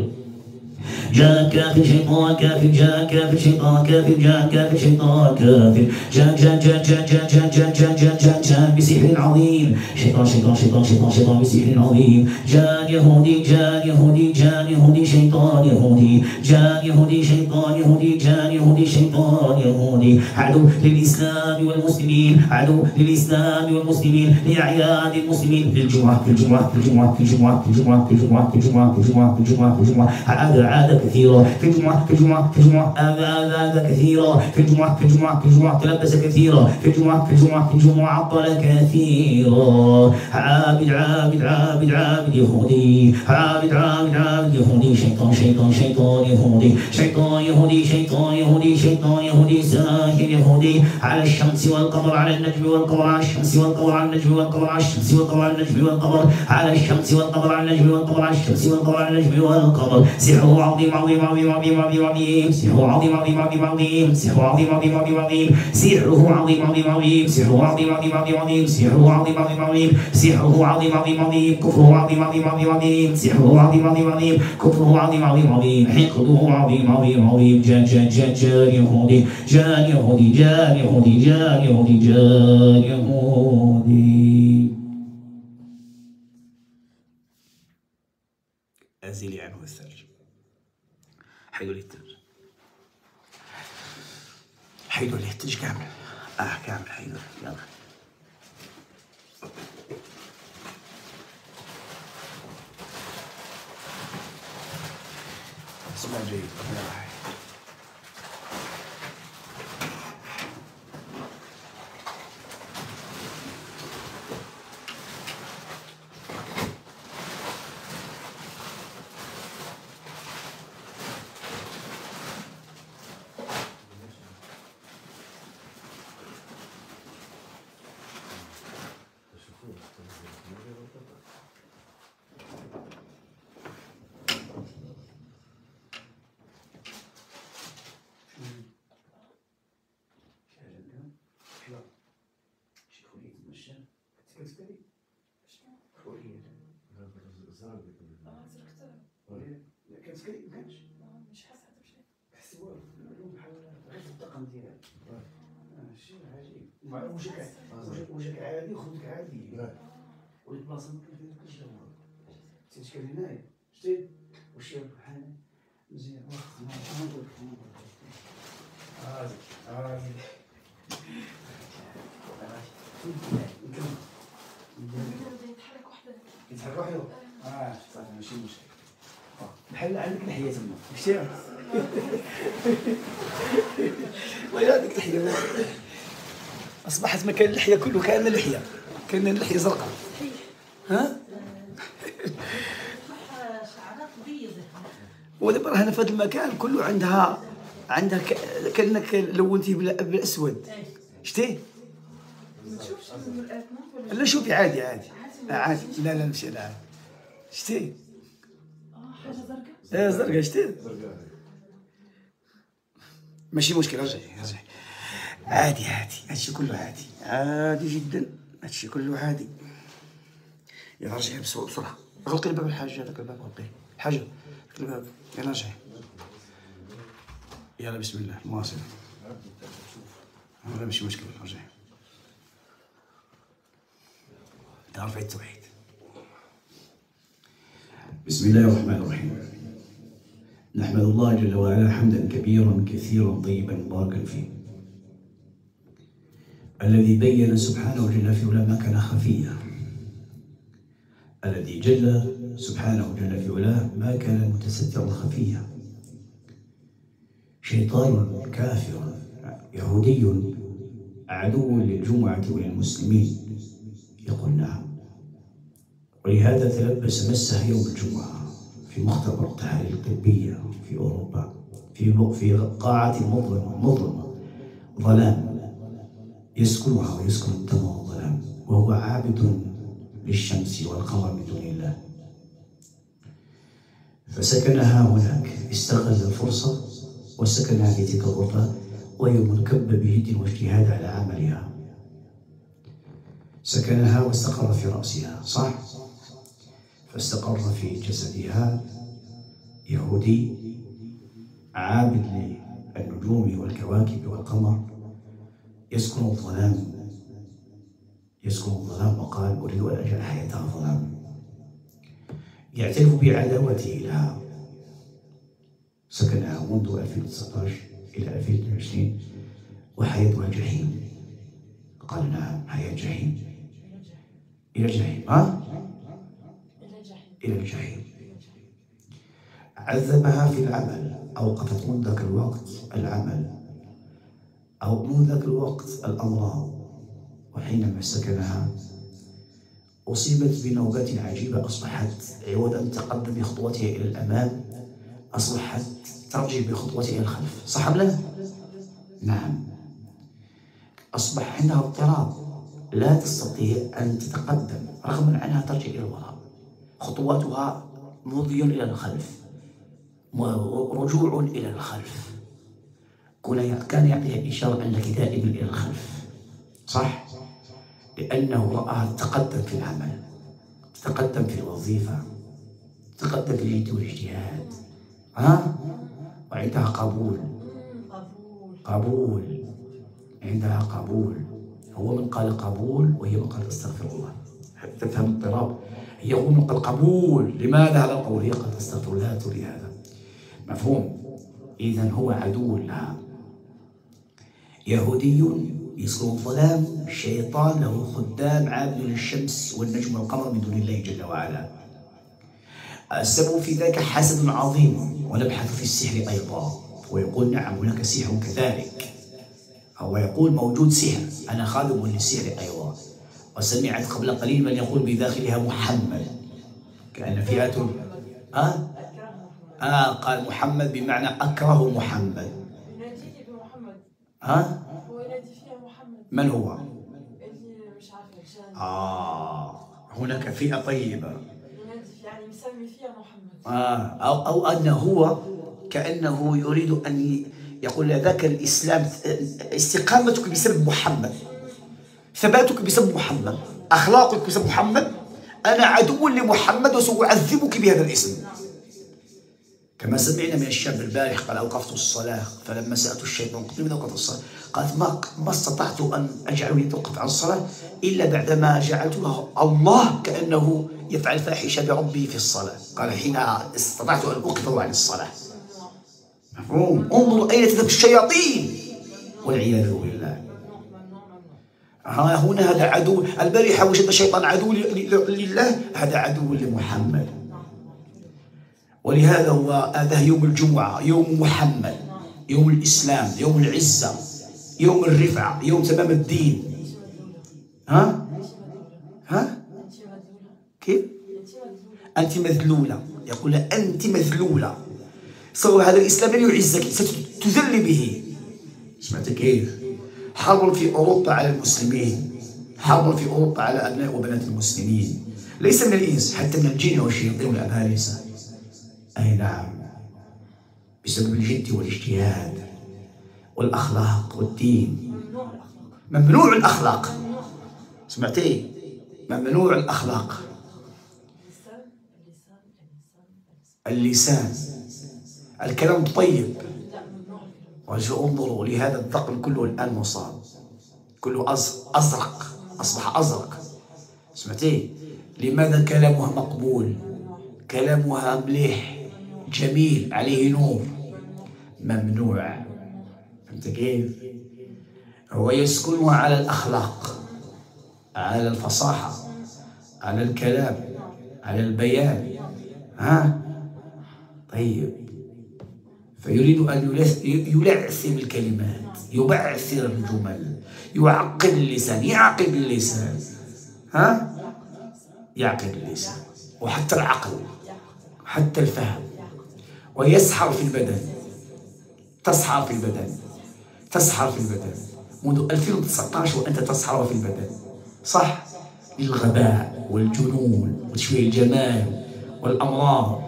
جاء كافر شيطان كافر جاء كافر شيطان كافر جاء كافر شيطان كافر جاء جاء جاء جاء جاء جاء جاء جاء جاء جاء جاء بسحر عظيم شيطان شيطان شيطان شيطان شيطان بسحر عظيم جاء يهودي جاء يهودي جاء يهودي شيطان يهودي جاء يهودي شيطان يهودي جاء يهودي شيطان يهودي عدو للإسلام والمسلمين عدو للإسلام والمسلمين لأعياد المسلمين في الجمعة في الجمعة في الجمعة في الجمعة في الجمعة في الجمعة في الجمعة في الجمعة في الجمعة في الجمعة عادة كثيرة في الجمعة في الجمعة في الجمعة آذى كثيرة في الجمعة في الجمعة في الجمعة تلبس كثيرة في الجمعة في الجمعة في الجمعة عطل كثيرة عابد عابد عابد عابد يهودي عابد عابد عابد يهودي شيطان شيطان شيطان يهودي شيطان يهودي شيطان يهودي شيطان يهودي ساحر يهودي على الشمس والقمر على النجم والقمر على الشمس والقمر على النجم والقمر على الشمس والقمر على النجم والقمر على الشمس والقمر على النجم والقمر على الشمس والقمر على النجم والقمر سحره عظيم عظيم عظيم عظيم عظيم عظيم سحره عظيم عظيم عظيم عظيم سحره عظيم عظيم عظيم عظيم سحره عظيم عظيم عظيم سحره عظيم عظيم عظيم عظيم سحره عظيم عظيم عظيم سحره عظيم عظيم عظيم كفره عظيم عظيم عظيم عظيم سحره عظيم عظيم عظيم كفره عظيم عظيم عظيم حقده عظيم عظيم عظيم جان يهودي جان يهودي جان يهودي جان يهودي جان يهودي أزلي عنه الثلج حيدوا لي الثلج، حيدوا لي الثلج كامل. كامل حيدوا لي. يلا اسمع جيد. مش حاسه بشيء. تحسي والو اليوم بحال غير في الطاقم ديالك. شيء عجيب. وجهك عادي وخدك عادي. وليت بلاصه ما كاين فيها كلشي هو. تيتكل هنايا شتي وشي بحال مزيان. واخا نقول لك يتحرك وحده. يتحرك وحده. صافي ماشي مشكل. بحال عندك لحيه تما شتي. والله هذيك لحيه اصبحت مكان اللحيه كله كان لحيه، كان اللحيه زرقاء. ها شعرات بيضة. ودابا راه هنا في هذا المكان كله عندها كانك لونتيه بالاسود شتي. ما تشوفش المرآة ولا؟ لا شوفي عادي. لا ماشي لا شتي. حاجه زرقاء. زرقاء شتي. ماشي مشكل. رجعي عادي. هادشي كله عادي جدا. هادشي كله عادي. يلا رجعي بسرعه. غلقي الباب الحاجه. هذاك الباب غلقيه الحاجه. هذاك الباب. يلا رجعي. يلا بسم الله مواصل. لا ماشي مشكل. رجعي. تعرفي التوحيد. بسم الله الرحمن الرحيم. نحمد الله جل وعلا حمدا كبيرا كثيرا طيبا مباركا فيه، الذي بين سبحانه جل في علاه ما كان خفيا، الذي جل سبحانه جل في علاه ما كان متسترا خفيا. شيطان كافر يهودي عدو للجمعة وللمسلمين يقول نعم، ولهذا تلبس مسه يوم الجمعة في مختبر التحاليل الطبية في أوروبا في قاعة مظلمة ظلام يسكنها ويسكن الدم والظلام، وهو عابد للشمس والقمر من دون الله، فسكنها هناك، استغل الفرصة وسكنها في تلك الغرفة وهي منكبة بجد واجتهاد على عملها. سكنها واستقر في رأسها، صح؟ فاستقر في جسدها يهودي عابد للنجوم والكواكب والقمر يسكن الظلام وقال أريد أن أجعل حياتها ظلام. يعترف بعداوته لها. سكنها منذ 2019 إلى 2022 وحياتها جحيم. قال نعم، حياة جحيم إلى الجحيم. إلى الجحيم. عذبها في العمل، أوقفت منذ ذاك الوقت العمل، أو منذ ذاك الوقت الأمراض، وحينما سكنها أصيبت بنوبات عجيبة، أصبحت عوض أن تقدم بخطوتها إلى الأمام أصبحت ترجع بخطوتها إلى الخلف، صح أم لا؟ نعم. أصبح عندها اضطراب، لا تستطيع أن تتقدم رغم أنها ترجع إلى الوراء، خطواتها مضي إلى الخلف ورجوع إلى الخلف. كان يعطيها إشارة أنك دائما إلى الخلف، صح؟ لأنه رآها تتقدم في العمل، تتقدم في الوظيفة، تتقدم في الجد والاجتهاد، وعندها قبول، عندها قبول. هو من قال قبول وهي من قال استغفر الله، حتى تفهم اضطراب. هو من قال قبول، لماذا هذا القول؟ هي قالت استغفر الله تري هذا، مفهوم؟ إذن هو عدو لها. يهودي يسكن الظلام، الشيطان له خدام عابد للشمس والنجم والقمر من دون الله جل وعلا. السبب في ذلك حسد عظيم، ونبحث في السحر أيضا، ويقول نعم هناك سحر كذلك، هو يقول موجود سحر، أنا خادم للسحر أيضا. وسمعت قبل قليل من يقول بداخلها محمد، كأن فئة قال محمد بمعنى أكره محمد. يناديه بمحمد. هو ينادي فيها محمد. من هو؟ اللي مش عارفة. هناك فئة طيبة. ينادي يعني مسمي فيها محمد. أو أنه هو كأنه يريد أن يقول ذاك الإسلام استقامتك بسبب محمد، ثباتك بسبب محمد، أخلاقك بسبب محمد، أنا عدو لمحمد وسأعذبك بهذا الاسم. كما سمعنا من الشاب البارح قال أوقفت الصلاة، فلما سألت الشيطان قلت لماذا أوقفت الصلاة؟ قالت ما استطعت أن أجعله يتوقف عن الصلاة إلا بعدما جعلت له الله كأنه يفعل فاحشة بربه في الصلاة. قال حين استطعت أن أوقفه عن الصلاة. مفهوم؟ انظروا أين تذهب الشياطين والعياذ بالله. هنا هذا عدو. البارحة وجد الشيطان عدو لله، هذا عدو لمحمد. ولهذا هذا يوم الجمعة، يوم محمد، يوم الإسلام، يوم العزة، يوم الرفعة، يوم تمام الدين. كيف؟ أنت مذلولة، يقول أنت مذلولة. صور هذا الإسلام لن يعزك، ستذل به. سمعت كيف؟ حرب في أوروبا على المسلمين، حرب في أوروبا على أبناء وبنات المسلمين، ليس من الإنس، حتى من الجن والشياطين والأبالسة. أي نعم، بسبب الجد والاجتهاد والأخلاق والدين. ممنوع الأخلاق. سمعتي؟ ممنوع الأخلاق. اللسان، الكلام الطيب. انظروا لهذا الثقل كله الآن مصاب، كله أزرق، أصبح أزرق. سمعتي؟ لماذا كلامها مقبول، كلامها مليح جميل عليه نور؟ ممنوع. فهمت كيف؟ هو يسكن على الأخلاق، على الفصاحة، على الكلام، على البيان. طيب، فيريد أن يلعثم الكلمات، يبعثر الجمل، يعقد اللسان، يعقد اللسان. يعقد اللسان، وحتى العقل، حتى الفهم. ويسحر في البدن، تسحر في البدن، تسحر في البدن منذ 2019 وأنت تسحر في البدن. صح؟ للغباء والجنون وتشويه الجمال والأمراض.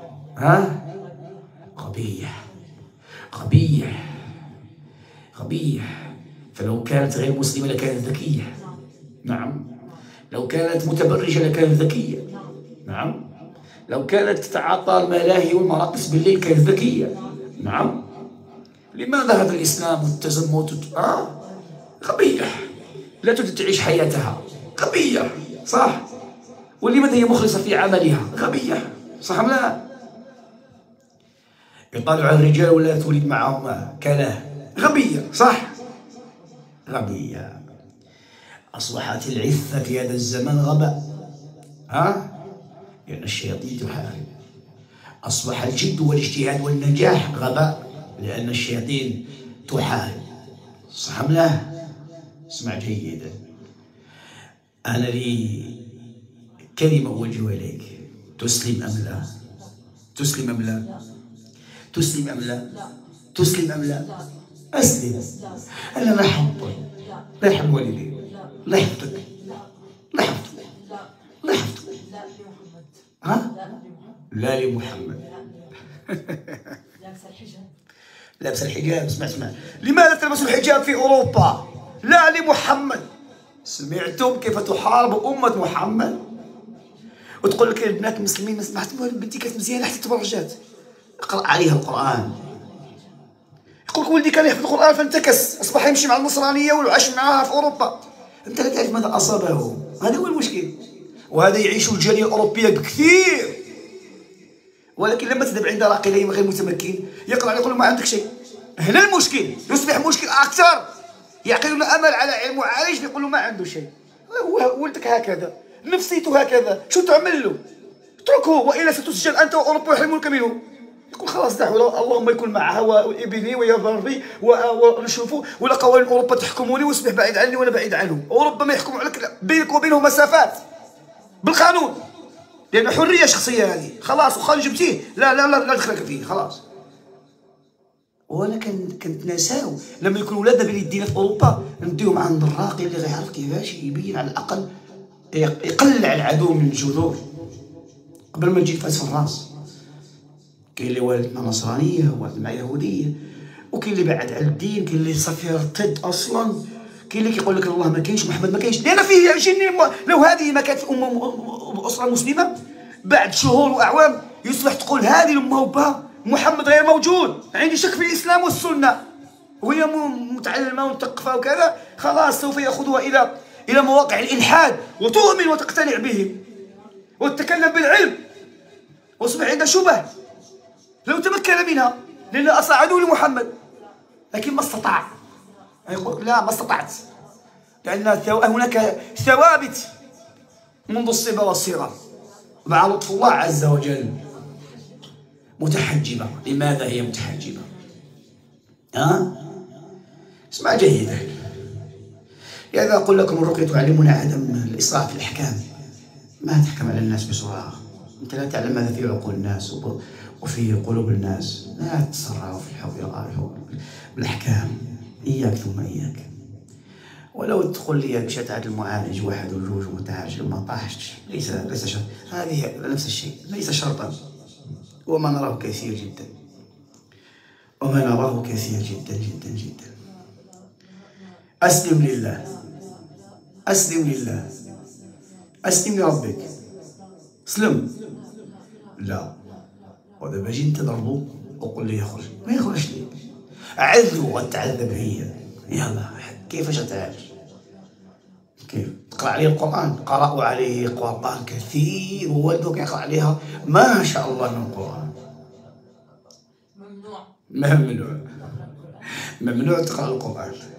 قبيح قبيح قبيح. فلو كانت غير مسلمة لكانت ذكية. نعم. لو كانت متبرجة لكانت ذكية. نعم. لو كانت تتعاطى الملاهي والمراقص بالليل كانت ذكية. نعم. لماذا هذا الإسلام والتزمت؟ قبيح. لا تريد تعيش حياتها. قبيح. صح. ولماذا هي مخلصة في عملها؟ قبيح. صح أم لا؟ يقال على الرجال ولا تولد معهم كلاه. غبية. صح. غبية. أصبحت العفة في هذا الزمان غباء. لأن الشياطين تحارب. أصبح الجد والاجتهاد والنجاح غباء، لأن الشياطين تحارب. صح أم لا؟ اسمع جيدا. أنا لي كلمة أوجهها إليك. تسلم أم لا؟ تسلم أم لا؟ تسلم أم لا؟ تسلم أم لا؟ أسلم. أنا لا أحبك، لا أحب والديك، لا يحفظك، لا يحفظك، لا يحفظك. لا لمحمد. لابس الحجاب. اسمع. لماذا تلبس الحجاب في أوروبا؟ لا لمحمد. سمعتم كيف تحارب أمة محمد؟ وتقول لك البنات المسلمين ما سمحت بنتي كانت مزيانة حتى تبرجات، اقرأ عليها القرآن. يقول لك ولدي كان يحفظ القرآن فانتكس، أصبح يمشي مع النصرانية ويعيش معها في أوروبا. أنت لا تعرف ماذا أصابه. هذا هو المشكل. وهذا يعيش الجالية الأوروبية بكثير. ولكن لما تذهب عند راقي غير متمكن يقرأ يقول ما عندك شيء. هنا المشكل يصبح مشكل أكثر. يعقدون أمل على علم معالج يقول له ما عنده شيء. هو ولدك هكذا، نفسيته هكذا، شو تعمل له؟ اتركه وإلا ستسجن أنت وأوروبا يحرمونك منه. يقول خلاص دعوا اللهم يكون معها وابني ويا ربي ونشوفوا، ولا قوانين أوروبا تحكموني ويصبح بعيد عني وأنا بعيد عنه. أوروبا ما يحكموا عليك، بينك وبينه مسافات بالقانون، لأن حرية شخصية هذه. خلاص وخا جبتيه لا دخلك فيه خلاص. ولا كنتناساو لما يكون ولادنا بين يدينا في أوروبا نديهم عند الراقي اللي غيعرف كيفاش يبين على الأقل يقلع العدو من الجذور قبل ما تجي تفاس في الراس. كاين اللي والد مع نصرانيه والد مع يهوديه، وكاين اللي بعد على الدين، كاين اللي صافي ارتد اصلا، كاين اللي كيقول لك الله ما كاينش محمد ما كاينش. لان فيه جني لو هذه ما كانت اسره مسلمه بعد شهور واعوام يصبح تقول هذه الامه وبها محمد غير موجود، عندي شك في الاسلام والسنه، وهي متعلمه ومثقفه وكذا، خلاص سوف ياخذها الى مواقع الالحاد وتؤمن وتقتنع به وتتكلم بالعلم واصبح عندها شبه لو تمكن منها، لأن أصعدوا لمحمد لكن ما استطاع. يقول لا ما استطعت، لأن هناك ثوابت منذ الصبا والصغر مع لطف الله عز وجل متحجبة. لماذا هي متحجبة؟ اسمع جيدا، لهذا أقول لكم الرقية تعلمنا عدم الإسراف في الأحكام. ما تحكم على الناس بسرعة، أنت لا تعلم ماذا في عقول الناس وفي قلوب الناس. لا تسرعوا في الحول بالأحكام، إياك ثم إياك. ولو تقول لي مشات عند المعالج واحد وجوج ومتعالج ما طاحش، ليس شرط. هذه نفس الشيء ليس شرطا، وما نراه كثير جدا، جدا جدا جدا. أسلم لله، أسلم لله، أسلم لربك، اسلم. لا، ودابا جي انت ضربو وقول لي يخرج، ما يخرجش لي. عذبو وتعذب هي. يلا كيفاش تعالج؟ كيف؟ تقرا عليه القرآن، قرأوا عليه قرآن كثير ووالده كيقرأ عليها ما شاء الله من القرآن. ممنوع تقرأ القرآن.